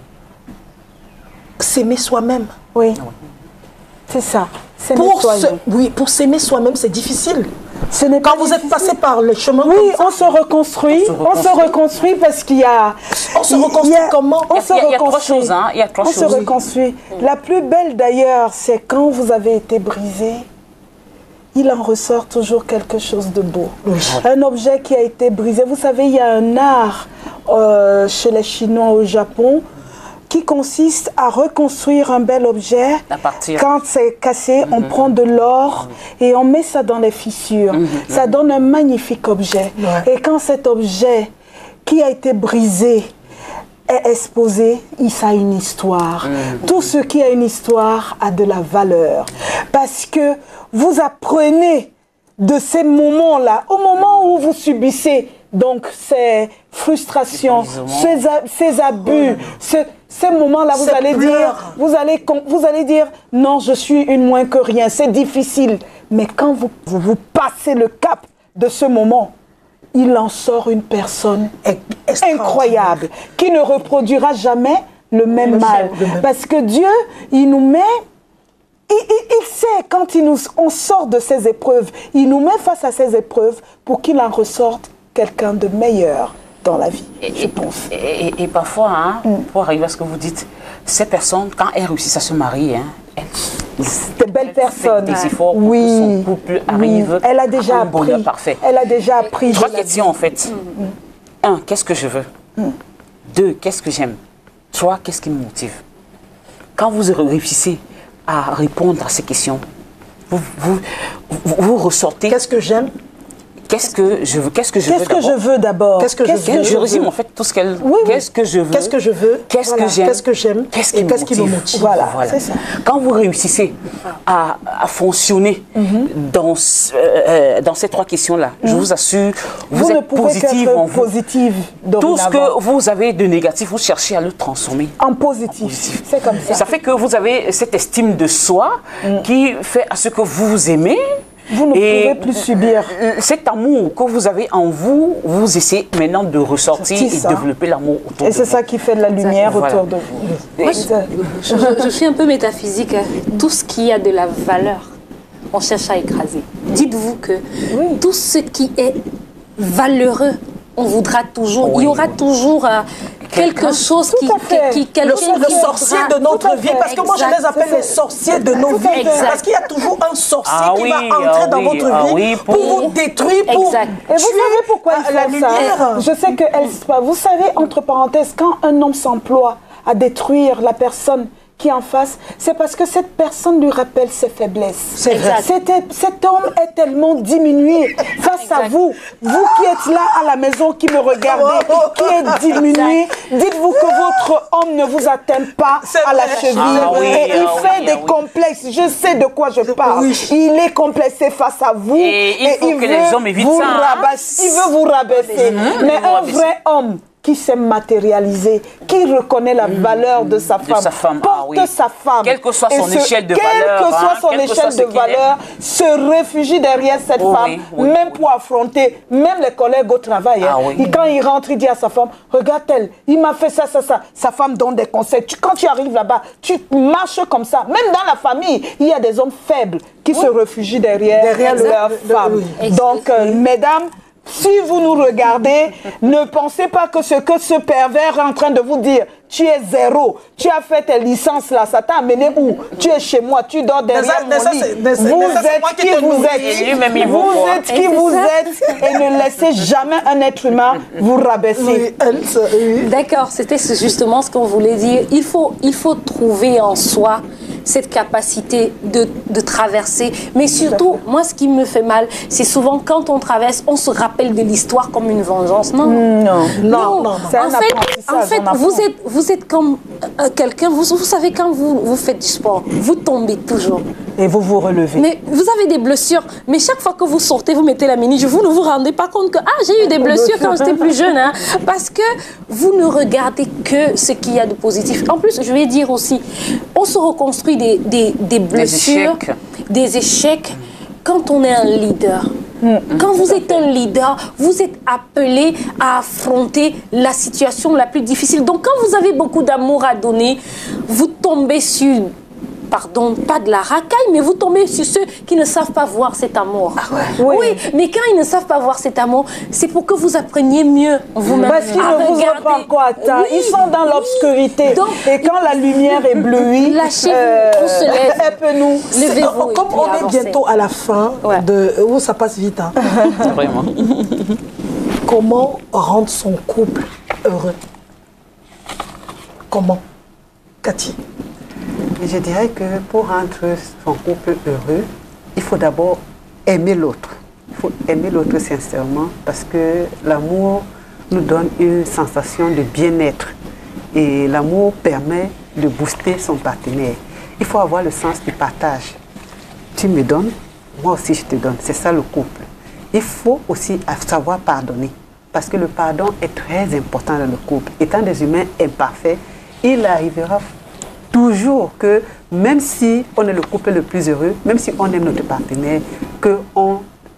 S'aimer soi-même. Oui, c'est ça. Pour se, oui, pour s'aimer soi-même, c'est difficile. Ce n'est Quand pas vous difficile. êtes passé par les chemins oui, comme ça, on se reconstruit. On se reconstruit, on se reconstruit parce qu'il y a... On se reconstruit a, comment on Il y a, se il y a, il y a reconstruit. trois choses. Hein. Il y a trois on choses. se reconstruit. Oui. La plus belle d'ailleurs, c'est quand vous avez été brisé, il en ressort toujours quelque chose de beau. Oui. Un objet qui a été brisé. Vous savez, il y a un art euh, chez les Chinois au Japon qui consiste à reconstruire un bel objet. Quand c'est cassé, mm-hmm. on prend de l'or mm-hmm. et on met ça dans les fissures. Mm-hmm. Ça donne un magnifique objet. Ouais. Et quand cet objet qui a été brisé est exposé, ça a une histoire. Mm-hmm. Tout ce qui a une histoire a de la valeur. Parce que vous apprenez de ces moments-là, au moment où vous subissez donc ces frustrations, ces, ces abus, ce, ces moments-là, vous allez dire, vous allez, vous allez dire, non, je suis une moins que rien, c'est difficile. Mais quand vous, vous, vous passez le cap de ce moment, il en sort une personne incroyable, qui ne reproduira jamais le même mal. Parce que Dieu, il nous met... Il, il, il sait, quand il nous, on sort de ces épreuves, il nous met face à ces épreuves pour qu'il en ressorte quelqu'un de meilleur dans la vie, et, je pense. Et, et, et parfois, hein, mm. pour arriver à ce que vous dites, ces personnes, quand elles réussissent à se marier, hein, elles, de belles personnes. Des efforts oui. pour que son couple arrive oui. Elle a déjà à un appris. bonheur parfait. Elle a déjà appris. Trois questions en fait. Mm. Un, qu'est-ce que je veux? mm. Deux, qu'est-ce que j'aime? Trois, qu'est-ce qui me motive? Quand vous réussissez à répondre à ces questions, vous, vous, vous, vous ressortez. Qu'est-ce que j'aime? Qu'est-ce que je veux? Qu'est-ce que je Qu'est-ce veux que je veux d'abord? Qu'est-ce que je veux? Je résume en fait tout ce qu'elle. Oui, oui. Qu'est-ce que je veux? Qu'est-ce que je veux? Qu'est-ce voilà. que j'aime? Qu'est-ce que j'aime? Qu'est-ce qui, et qu'est-ce qui me motive? Voilà, voilà. c'est ça. Quand vous réussissez à, à fonctionner mm-hmm. dans, euh, dans ces trois questions-là, mm-hmm. je vous assure, vous, vous êtes positive en vous. Positive tout ce que vous avez de négatif, vous cherchez à le transformer en positif. positif. C'est comme ça. Ça fait que vous avez cette estime de soi mm. qui fait à ce que vous aimez. Vous ne et pouvez plus subir. Cet amour que vous avez en vous, vous essayez maintenant de ressortir et de développer l'amour autour de vous. Et c'est ça qui fait de la lumière voilà. autour de vous. Moi, je, je, je suis un peu métaphysique. Tout ce qui a de la valeur, on cherche à écraser. Dites-vous que oui. tout ce qui est valeureux, on voudra toujours, oui. il y aura toujours euh, quelque chose qui, qui, qui le, le sorcier voudra, de notre vie, parce que moi je les appelle les sorciers de nos vies, exact. Parce qu'il y a toujours un sorcier ah, qui oui, va entrer ah, dans oui, votre ah, vie oui, pour, pour vous détruire, pour exact. Et vous savez pourquoi il la fait lumière. Ça je sais que elle, vous savez, entre parenthèses, quand un homme s'emploie à détruire la personne qui en face, c'est parce que cette personne lui rappelle ses faiblesses. C'est vrai. Cet homme est tellement diminué face exact. À vous. Vous qui êtes là à la maison, qui me regardez, qui êtes diminué, dites-vous que votre homme ne vous atteint pas à la cheville. Ah, oui, et il ah, fait oui, des ah, complexes. Je sais de quoi je parle. Oui. Il est complexé face à vous. Et il faut et il que les hommes évitent ça. Hein? Il veut vous rabaisser. Mais, Mais un vrai homme qui s'est matérialisé, qui reconnaît la valeur de sa femme, de sa femme. porte ah, oui. sa femme. Quelle que soit son ce, échelle de quelle valeur. Quelle que soit hein, son échelle de valeur, se réfugie derrière cette oh, femme, oui, oui, même oui. pour affronter, même les collègues au travail. Ah, hein. oui. Et quand il rentre, il dit à sa femme, regarde-elle, il m'a fait ça, ça, ça. Sa femme donne des conseils. Tu, quand tu arrives là-bas, tu marches comme ça. Même dans la famille, il y a des hommes faibles qui oui. se réfugient derrière, derrière leur femme. Oui. Donc, euh, mesdames, si vous nous regardez, ne pensez pas que ce que ce pervers est en train de vous dire, tu es zéro, tu as fait tes licences là, ça t'a amené où? Tu es chez moi, tu dors derrière mon lit. Vous êtes qui vous êtes. Vous êtes qui vous êtes et ne laissez jamais un être humain vous rabaisser. D'accord, c'était justement ce qu'on voulait dire. Il faut, il faut trouver en soi cette capacité de, de traverser. Mais surtout, moi, ce qui me fait mal, c'est souvent quand on traverse, on se rappelle de l'histoire comme une vengeance. Non, non, non. non, non. En fait, en fait vous, êtes, vous êtes comme euh, quelqu'un, vous, vous savez, quand vous, vous faites du sport, vous tombez toujours. Et vous vous relevez. Mais vous avez des blessures. Mais chaque fois que vous sortez, vous mettez la mini, vous ne vous rendez pas compte que ah, j'ai eu des blessures quand j'étais plus jeune. Hein, parce que vous ne regardez que ce qu'il y a de positif. En plus, je vais dire aussi, on se reconstruit Des, des, des blessures, des échecs. des échecs, quand on est un leader. Mmh. Quand vous êtes un leader, vous êtes appelé à affronter la situation la plus difficile. Donc quand vous avez beaucoup d'amour à donner, vous tombez sur, pardon, pas de la racaille, mais vous tombez sur ceux qui ne savent pas voir cet amour. Ah ouais. oui. oui, mais quand ils ne savent pas voir cet amour, c'est pour que vous appreniez mieux vous-même. Parce qu'ils ne vous ont pas encore atteint. Oui. Ils sont dans l'obscurité. Et quand la lumière est bleuie, lâchez-vous, euh, on se lève. Elle peut nous... Levez-vous. Comme on est bientôt à la fin, ouais. de... oh, ça passe vite. Hein. Vraiment. Comment rendre son couple heureux? Comment, Cathy? Je dirais que pour rendre son couple heureux, il faut d'abord aimer l'autre. Il faut aimer l'autre sincèrement parce que l'amour nous donne une sensation de bien-être et l'amour permet de booster son partenaire. Il faut avoir le sens du partage. Tu me donnes, moi aussi je te donne. C'est ça le couple. Il faut aussi savoir pardonner parce que le pardon est très important dans le couple. Étant des humains imparfaits, il arrivera toujours que même si on est le couple le plus heureux, même si on aime notre partenaire, qu'on on,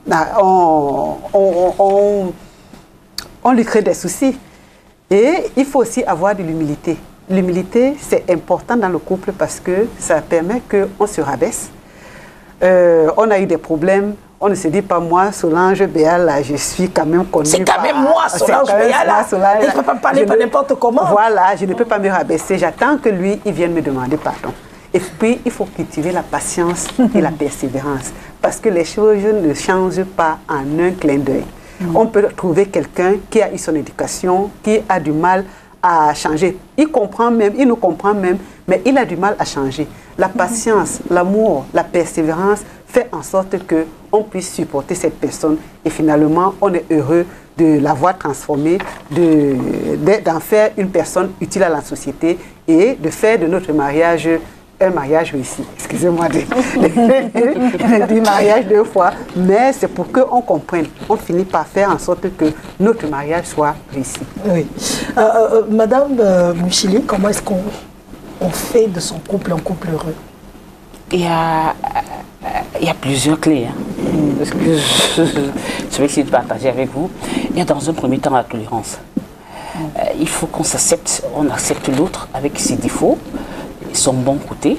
on, on, on lui crée des soucis. Et il faut aussi avoir de l'humilité. L'humilité, c'est important dans le couple parce que ça permet qu'on se rabaisse. Euh, on a eu des problèmes, On ne se dit pas, moi, Solange Béal, là, je suis quand même connue. C'est quand même moi, Solange Béal, là. Il ne peut pas parler pas n'importe comment. Voilà, je ne peux pas me rabaisser. J'attends que lui, il vienne me demander pardon. Et puis, il faut cultiver la patience et la persévérance. Parce que les choses ne changent pas en un clin d'œil. Mm. On peut trouver quelqu'un qui a eu son éducation, qui a du mal à changer. Il comprend même, il nous comprend même, mais il a du mal à changer. La patience, mm. l'amour, la persévérance fait en sorte qu'on puisse supporter cette personne. Et finalement, on est heureux de l'avoir transformée, d'en faire une personne utile à la société et de faire de notre mariage un mariage réussi. Excusez-moi de, de, de dire mariage deux fois, mais c'est pour qu'on comprenne. On finit par faire en sorte que notre mariage soit réussi. Oui. Euh, euh, Madame euh, Muchili, comment est-ce qu'on on fait de son couple un couple heureux? Il y a, il y a plusieurs clés. Hein. Parce que je, je vais essayer de partager avec vous. Il y a dans un premier temps la tolérance. Euh, il faut qu'on s'accepte, on accepte l'autre avec ses défauts, son bon côté.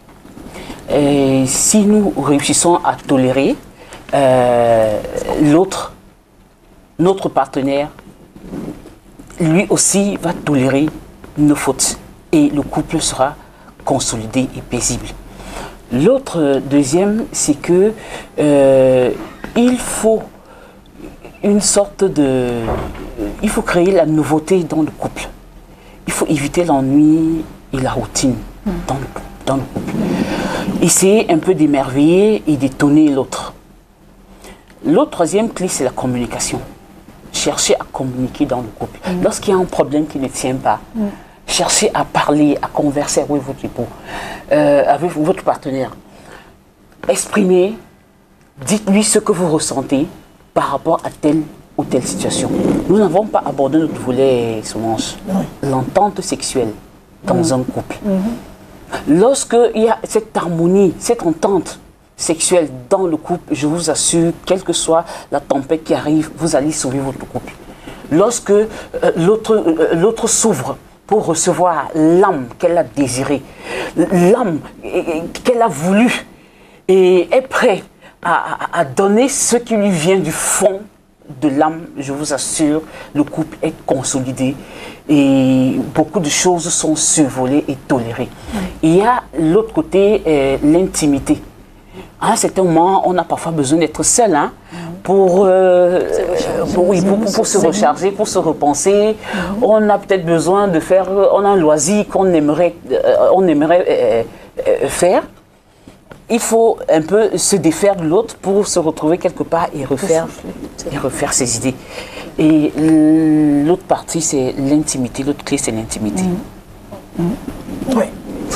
Et si nous réussissons à tolérer euh, l'autre, notre partenaire, lui aussi va tolérer nos fautes et le couple sera consolidé et paisible. L'autre deuxième, c'est que euh, il faut une sorte de... Il faut créer la nouveauté dans le couple. Il faut éviter l'ennui et la routine dans le, dans le couple. Essayer un peu d'émerveiller et d'étonner l'autre. L'autre troisième clé, c'est la communication. Chercher à communiquer dans le couple. Mm. Lorsqu'il y a un problème qui ne tient pas, mm. cherchez à parler, à converser avec votre époux, euh, avec votre partenaire. Exprimez, dites-lui ce que vous ressentez par rapport à telle ou telle situation. Nous n'avons pas abordé notre volet, Solange, l'entente sexuelle dans mmh. un couple. Mmh. Lorsqu'il y a cette harmonie, cette entente sexuelle dans le couple, je vous assure, quelle que soit la tempête qui arrive, vous allez sauver votre couple. Lorsque euh, l'autre euh, l'autre s'ouvre pour recevoir l'âme qu'elle a désirée, l'âme qu'elle a voulu, et est prêt à, à, à donner ce qui lui vient du fond de l'âme, je vous assure, le couple est consolidé et beaucoup de choses sont survolées et tolérées. Oui. Il y a l'autre côté, euh, l'intimité. À un certain moment, on a parfois besoin d'être seul hein, pour, euh, pour, oui, pour, pour, pour se recharger, pour se repenser. Mm-hmm. On a peut-être besoin de faire, on a un loisir qu'on aimerait, euh, on aimerait euh, euh, faire. Il faut un peu se défaire de l'autre pour se retrouver quelque part et refaire, et refaire ses idées. Et l'autre partie, c'est l'intimité. L'autre clé, c'est l'intimité. Mmh. Mmh. Oui.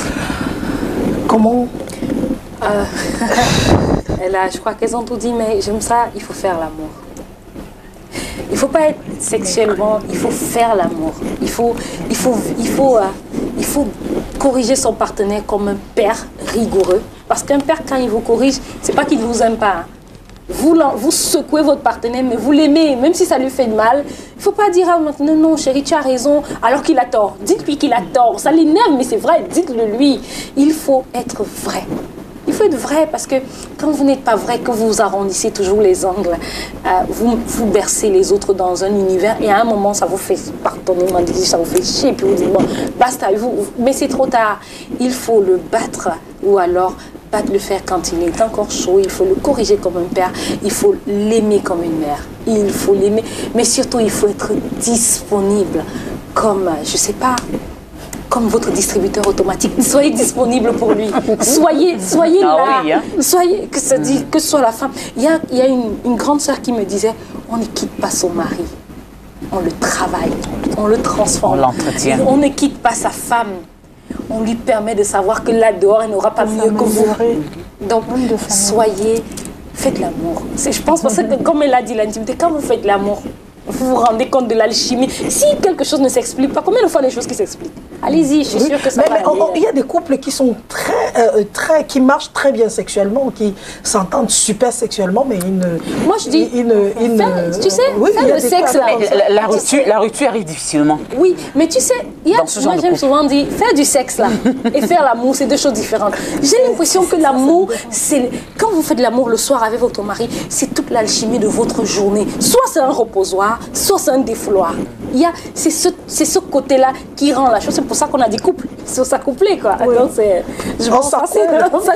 Comment euh, là, je crois qu'elles ont tout dit, mais j'aime ça, il faut faire l'amour. Il ne faut pas être sexuellement, il faut faire l'amour. Il faut, il faut, il faut, euh, il faut corriger son partenaire comme un père rigoureux. Parce qu'un père, quand il vous corrige, ce n'est pas qu'il ne vous aime pas. Hein. Vous, vous secouez votre partenaire, mais vous l'aimez, même si ça lui fait de mal. Il ne faut pas dire, ah, maintenant, non, chérie, tu as raison, alors qu'il a tort. Dites-lui qu'il a tort. Ça l'énerve, mais c'est vrai, dites-le lui. Il faut être vrai. Il faut être vrai parce que quand vous n'êtes pas vrai, que vous arrondissez toujours les angles, euh, vous, vous bercez les autres dans un univers et à un moment, ça vous fait, pardonnez-moi de dire, ça vous fait chier, puis vous dites, bon, basta, vous, mais c'est trop tard. Il faut le battre ou alors battre le fer quand il est encore chaud, il faut le corriger comme un père, il faut l'aimer comme une mère, il faut l'aimer, mais surtout, il faut être disponible comme, je ne sais pas, comme votre distributeur automatique. Soyez disponible pour lui. Soyez, soyez ah là. Oui, hein? Soyez, que, ça dit, que ce soit la femme. Il y a, il y a une, une grande sœur qui me disait, on ne quitte pas son mari. On le travaille. On le transforme. On l'entretient. On ne quitte pas sa femme. On lui permet de savoir que là dehors, elle n'aura pas mieux que vous. Donc, soyez, faites l'amour. Je pense parce que, comme elle a dit, l'intimité, quand vous faites l'amour, vous vous rendez compte de l'alchimie. Si quelque chose ne s'explique pas, combien de fois les choses qui s'expliquent? Allez-y, je suis oui, sûre que ça mais, va mais on, il y a des couples qui sont très, euh, très, qui marchent très bien sexuellement, qui s'entendent super sexuellement, mais ils ne... Moi, je dis, ils ne, ils faire, ne, tu sais, oui, faire le sexe... La, la, la, rupture, la rupture arrive difficilement. Oui, mais tu sais, il y a, moi j'aime souvent dire, faire du sexe là et faire l'amour, c'est deux choses différentes. J'ai l'impression que l'amour, c'est quand vous faites l'amour le soir avec votre mari, c'est toute l'alchimie de votre journée. Soit c'est un reposoir, soit c'est un défouloir. Il y a, c'est ce, c'est ce côté-là qui rend la chose. C'est pour ça qu'on a dit couple, c'est s'accoupler quoi. Oui. Donc c'est, je pense que c'est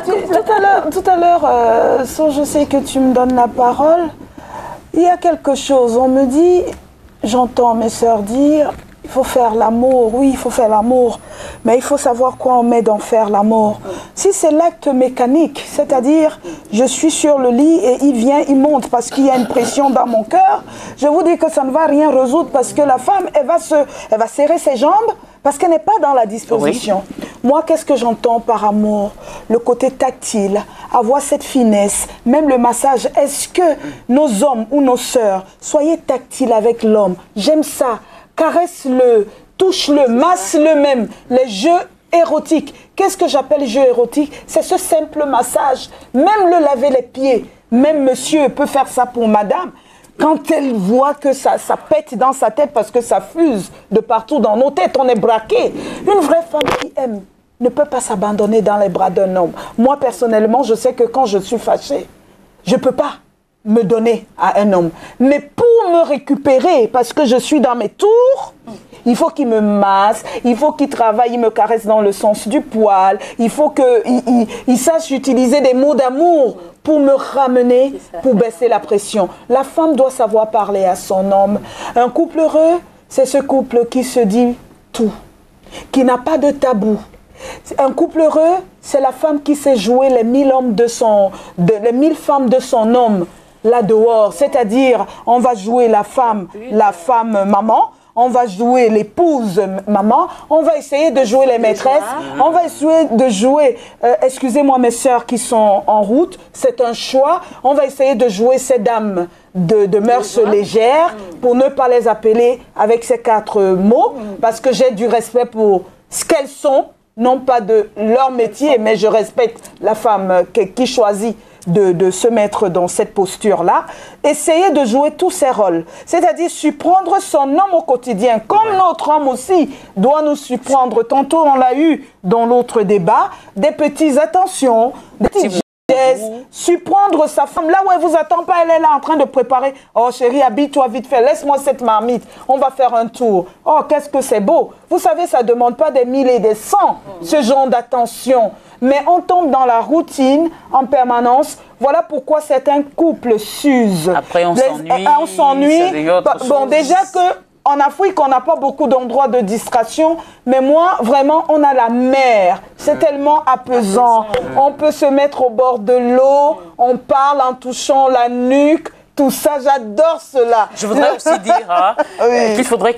tout à l'heure, euh, so, je sais que tu me donnes la parole. Il y a quelque chose. On me dit, j'entends mes sœurs dire, il faut faire l'amour. Oui, il faut faire l'amour, mais il faut savoir quoi on met dans faire l'amour. Si c'est l'acte mécanique, c'est-à-dire je suis sur le lit et il vient, il monte parce qu'il y a une pression dans mon cœur, je vous dis que ça ne va rien résoudre parce que la femme, elle va, se, elle va serrer ses jambes parce qu'elle n'est pas dans la disposition. Oui. Moi, qu'est-ce que j'entends par amour? Le côté tactile, avoir cette finesse, même le massage. Est-ce que nos hommes ou nos sœurs, soyez tactiles avec l'homme? J'aime ça. Caresse-le, touche-le, masse-le même. Les jeux érotiques. Qu'est-ce que j'appelle jeu érotique? C'est ce simple massage. Même le laver les pieds. Même monsieur peut faire ça pour madame. Quand elle voit que ça, ça pète dans sa tête parce que ça fuse de partout dans nos têtes, on est braqué. Une vraie femme qui aime ne peut pas s'abandonner dans les bras d'un homme. Moi, personnellement, je sais que quand je suis fâchée, je ne peux pas me donner à un homme. Mais pour me récupérer, parce que je suis dans mes tours, il faut qu'il me masse, il faut qu'il travaille, il me caresse dans le sens du poil, il faut qu'il il, il sache utiliser des mots d'amour pour me ramener, pour baisser la pression. La femme doit savoir parler à son homme. Un couple heureux, c'est ce couple qui se dit tout, qui n'a pas de tabou. Un couple heureux, c'est la femme qui sait jouer les mille hommes de son, de, les mille femmes de son homme là dehors. C'est-à-dire, on va jouer la femme, la femme maman. On va jouer l'épouse maman, on va essayer de jouer les maîtresses, on va essayer de jouer, euh, excusez-moi mes sœurs qui sont en route, c'est un choix, on va essayer de jouer ces dames de, de mœurs légères pour ne pas les appeler avec ces quatre mots, parce que j'ai du respect pour ce qu'elles sont, non pas de leur métier, mais je respecte la femme qui, qui choisit De, de se mettre dans cette posture-là, essayer de jouer tous ses rôles. C'est-à-dire surprendre son homme au quotidien, comme notre homme aussi doit nous surprendre. Tantôt, on l'a eu dans l'autre débat, des petites attentions, des petites gestes, surprendre sa femme. Là où elle ne vous attend pas, elle est là en train de préparer. Oh chérie, habille-toi vite fait, laisse-moi cette marmite, on va faire un tour. Oh, qu'est-ce que c'est beau. Vous savez, ça ne demande pas des mille et des cents, ce genre d'attention. Mais on tombe dans la routine en permanence. Voilà pourquoi certains couples s'usent. Après, on s'ennuie. On s'ennuie. Bon, déjà qu'en Afrique, on n'a pas beaucoup d'endroits de distraction. Mais moi, vraiment, on a la mer. C'est tellement apaisant. On peut se mettre au bord de l'eau. On parle en touchant la nuque. Tout ça, j'adore cela. Je voudrais aussi dire hein, oui. qu'il faudrait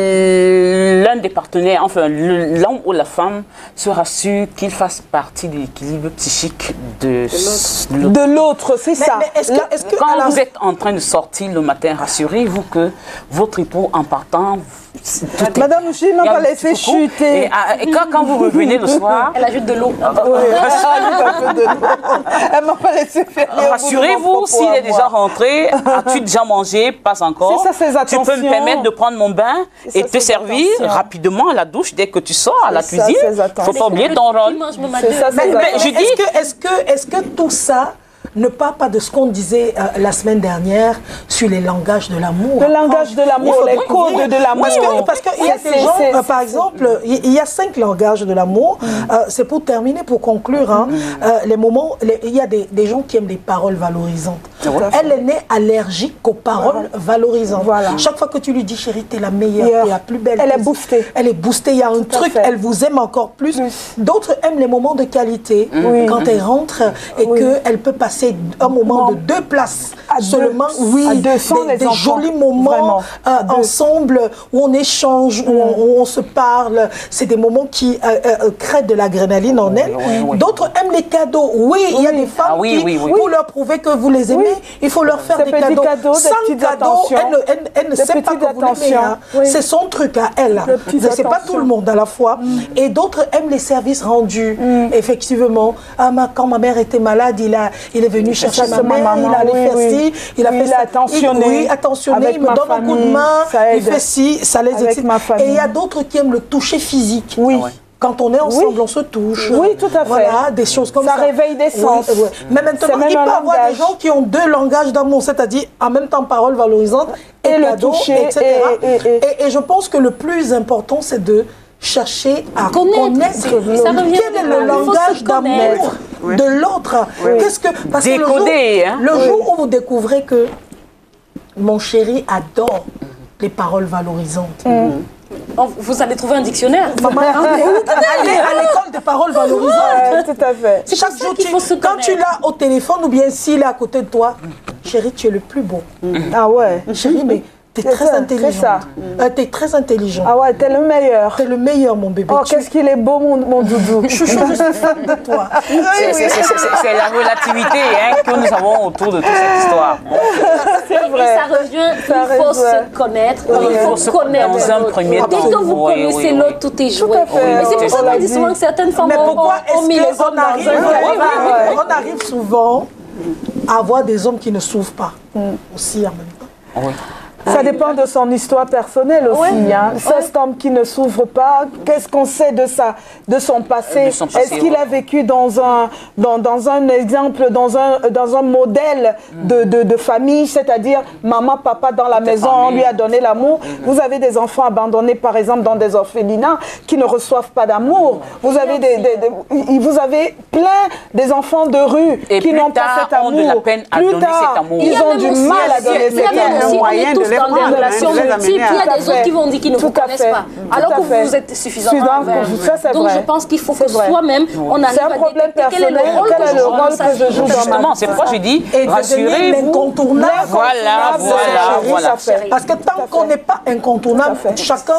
que l'un des partenaires, enfin l'homme ou la femme, se rassure qu'il fasse partie de l'équilibre psychique de, de l'autre. C'est ça. Mais est-ce que, est-ce que, quand alors... vous êtes en train de sortir le matin, rassurez-vous que votre époux, en partant, Madame Mouchi m'a pas laissé chuter. Et, et quand, quand vous revenez le soir, elle ajoute de l'eau. Oui, elle ajoute un peu de l'eau. Elle m'a pas laissé faire. Rassurez-vous, s'il est déjà rentré, as-tu déjà mangé? Pas encore. C'est ça, ces attentions. Tu peux me permettre de prendre mon bain et ça, te servir attentions. rapidement à la douche dès que tu sors à la ça, cuisine. Il ne faut pas oublier ton rôle. C'est ça, mais, mais je dis, est-ce que, est-ce que, est-ce que tout ça ne part pas de ce qu'on disait euh, la semaine dernière sur les langages de l'amour. Le langage de l'amour, les codes de l'amour. Parce qu'il y a des gens, euh, par exemple, il y a cinq langages de l'amour. Mm. Euh, c'est pour terminer, pour conclure, hein, mm. euh, les moments, les, il y a des, des gens qui aiment des paroles valorisantes. Elle est née allergique aux paroles voilà. valorisantes. Voilà. Chaque fois que tu lui dis, chérie, t'es la meilleure, yeah. t'es la plus belle. Elle est boostée. Elle est boostée, il y a un Tout truc, elle vous aime encore plus. plus. D'autres aiment les moments de qualité, mm. quand elle rentre et oui. qu'elle peut passer un moment bon. de deux places à seulement, deux, oui, à deux sans des, les des jolis moments euh, ensemble où on échange, où, mmh. on, où on se parle. C'est des moments qui euh, euh, créent de l'adrénaline en elles. Oui, oui, oui. D'autres aiment les cadeaux. Oui, il oui. y a des femmes ah, oui, qui, oui, oui. pour leur prouver que vous les aimez, oui. il faut leur faire des cadeaux. cadeaux. Sans cadeaux, elle, elle, elle ne sait pas que vous l'aimez. Hein. Oui. C'est son truc à elle. C'est pas tout le monde à la fois. Mm. Et d'autres aiment les services rendus. Mm. Effectivement, ah, ma, quand ma mère était malade, il, a, il est venu chercher ma mère, maman, il a allé oui, faire oui. ci, il a oui, fait il ça. Attentionné. Il, oui, attentionné, il me donne famille, un coup de main, il fait ci, ça les excite. Et il y a d'autres qui aiment le toucher physique. Oui. Ah ouais. Quand on est ensemble, oui. on se touche. Oui, tout à fait. Voilà, des choses comme ça. Ça réveille des sens. Oui, oui. Mais maintenant, il peut y avoir des gens qui ont deux langages d'amour, c'est-à-dire en même temps parole valorisante et, et le cadeau, toucher, et cetera. Et, et, et, et, et je pense que le plus important, c'est de chercher à connaître, connaître quel est le langage d'amour oui. de l'autre. Oui. Qu'est-ce que parce Décoder, que le jour, hein. le jour oui. où vous découvrez que mon chéri adore les paroles valorisantes. Mm. Vous allez trouver un dictionnaire. Maman, allez à l'école des paroles valorisantes. Ouais, tout à fait. C'est chaque jour, tu, quand tu l'as au téléphone ou bien s'il est à côté de toi, chérie, tu es le plus beau. Mm. Ah ouais. Chérie, mais t'es très intelligent. Euh, t'es très intelligent. Ah ouais, t'es le meilleur. T'es le meilleur, mon bébé. Oh, qu'est-ce qu'il est beau, mon, mon doudou. Chouchou, je suis fan de toi. C'est la relativité hein, que nous avons autour de toute cette histoire. C'est vrai. Et ça revient, ça il faut se connaître. Oui, il faut se connaître. Dans un premier temps. Dès que vous oui, connaissez oui, l'autre, tout est joué. Oui, et c'est pour ça qu'on dit souvent que certaines femmes ont mis les hommes dans un On arrive souvent à avoir des hommes qui ne s'ouvrent pas aussi en même temps. Oui. Ça dépend de son histoire personnelle aussi. Ouais. Hein. Ouais. Cet homme qui ne s'ouvre pas, qu'est-ce qu'on sait de, sa, de son passé, passé Est-ce qu'il ouais. a vécu dans un, dans, dans un exemple, dans un, dans un modèle mm. de, de, de famille, c'est-à-dire maman, papa dans la maison, on lui a donné l'amour. Mm. Vous avez des enfants abandonnés, par exemple, dans des orphelinats qui ne reçoivent pas d'amour. Vous avez des, des, des, vous avez plein des enfants de rue Et qui n'ont pas cet amour. De la peine à plus donner tard, cet amour. ils ont du mal à donner cet amour. Dans des relations multiples, il y a des autres qui vont dire qu'ils ne vous connaissent pas, alors que vous êtes suffisamment ouvert. Donc je pense qu'il faut que soi-même, on arrive à détecter quel est le rôle que je joue. Justement, c'est pourquoi j'ai dit, rassurez-vous. Incontournable. Voilà, voilà, voilà. Parce que tant qu'on n'est pas incontournable, chacun,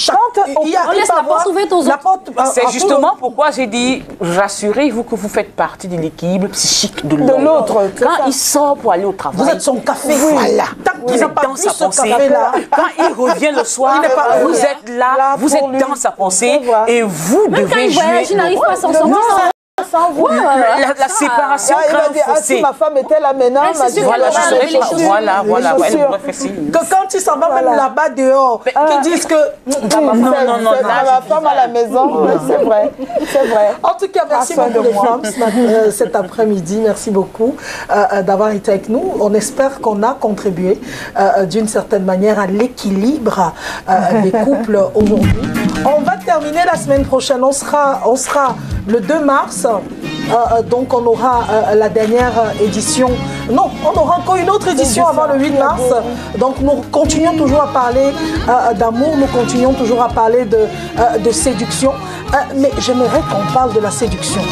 on laisse la porte ouverte aux autres. C'est justement pourquoi j'ai dit, rassurez-vous que vous faites partie de l'équilibre psychique de l'autre. Quand il sort pour aller au travail, vous êtes son café, voilà. Tant qu'il n'a pas dans sa pensée, là. Quand il revient le soir, pas, vous êtes là, là vous êtes lui. Dans sa pensée et vous Même devez quand il jouer. Voyage, il n'arrive pas à s'en sortir. Ouais, la, la séparation ah, crée un fossé. Si ma femme était là maintenant, ah, ma voilà, je serais pas. Voilà, voilà. Que quand il s'en va voilà. même là-bas dehors, ah. qu'ils disent que non, non, non, non, non, ma femme à la maison, c'est vrai, c'est vrai. En tout cas, merci beaucoup les femmes euh, cet après-midi. Merci beaucoup euh, d'avoir été avec nous. On espère qu'on a contribué euh, d'une certaine manière à l'équilibre euh, des couples aujourd'hui. On va terminer la semaine prochaine. On sera, on sera le deux mars. Euh, donc on aura euh, la dernière édition. Non, on aura encore une autre édition avant le huit mars. Donc nous continuons toujours à parler euh, d'amour, nous continuons toujours à parler de, euh, de séduction. Euh, mais j'aimerais qu'on parle de la séduction.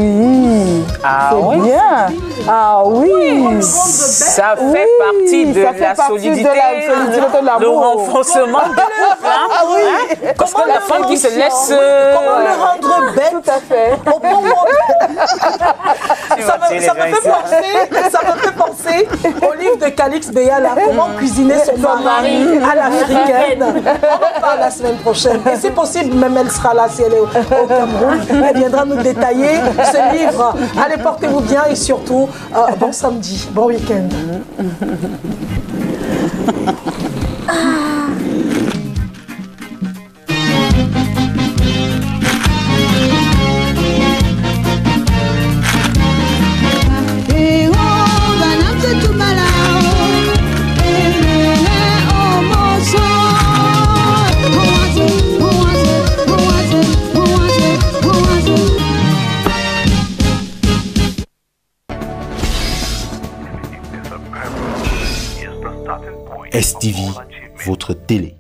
Oui, ah, c'est oui. bien. Ah oui, oui. Ça fait oui. partie de ça fait la partie solidité, de la solidité de l'amour. Le renforcement de couple. Hein? Ah oui. Hein? Parce que la femme qui se laisse... Comment le rendre bête? Tout à fait. Au bon moment. ça, me, ça, me fait penser, ça me fait penser au livre de Calix Beyala, comment cuisiner son mari à l'africaine. On en parle la semaine prochaine. Et c'est possible, même elle sera là si elle est au, au Cameroun. Elle viendra nous détailler ce livre. Allez, portez-vous bien et surtout, euh, bon samedi, bon week-end. S T V, votre télé.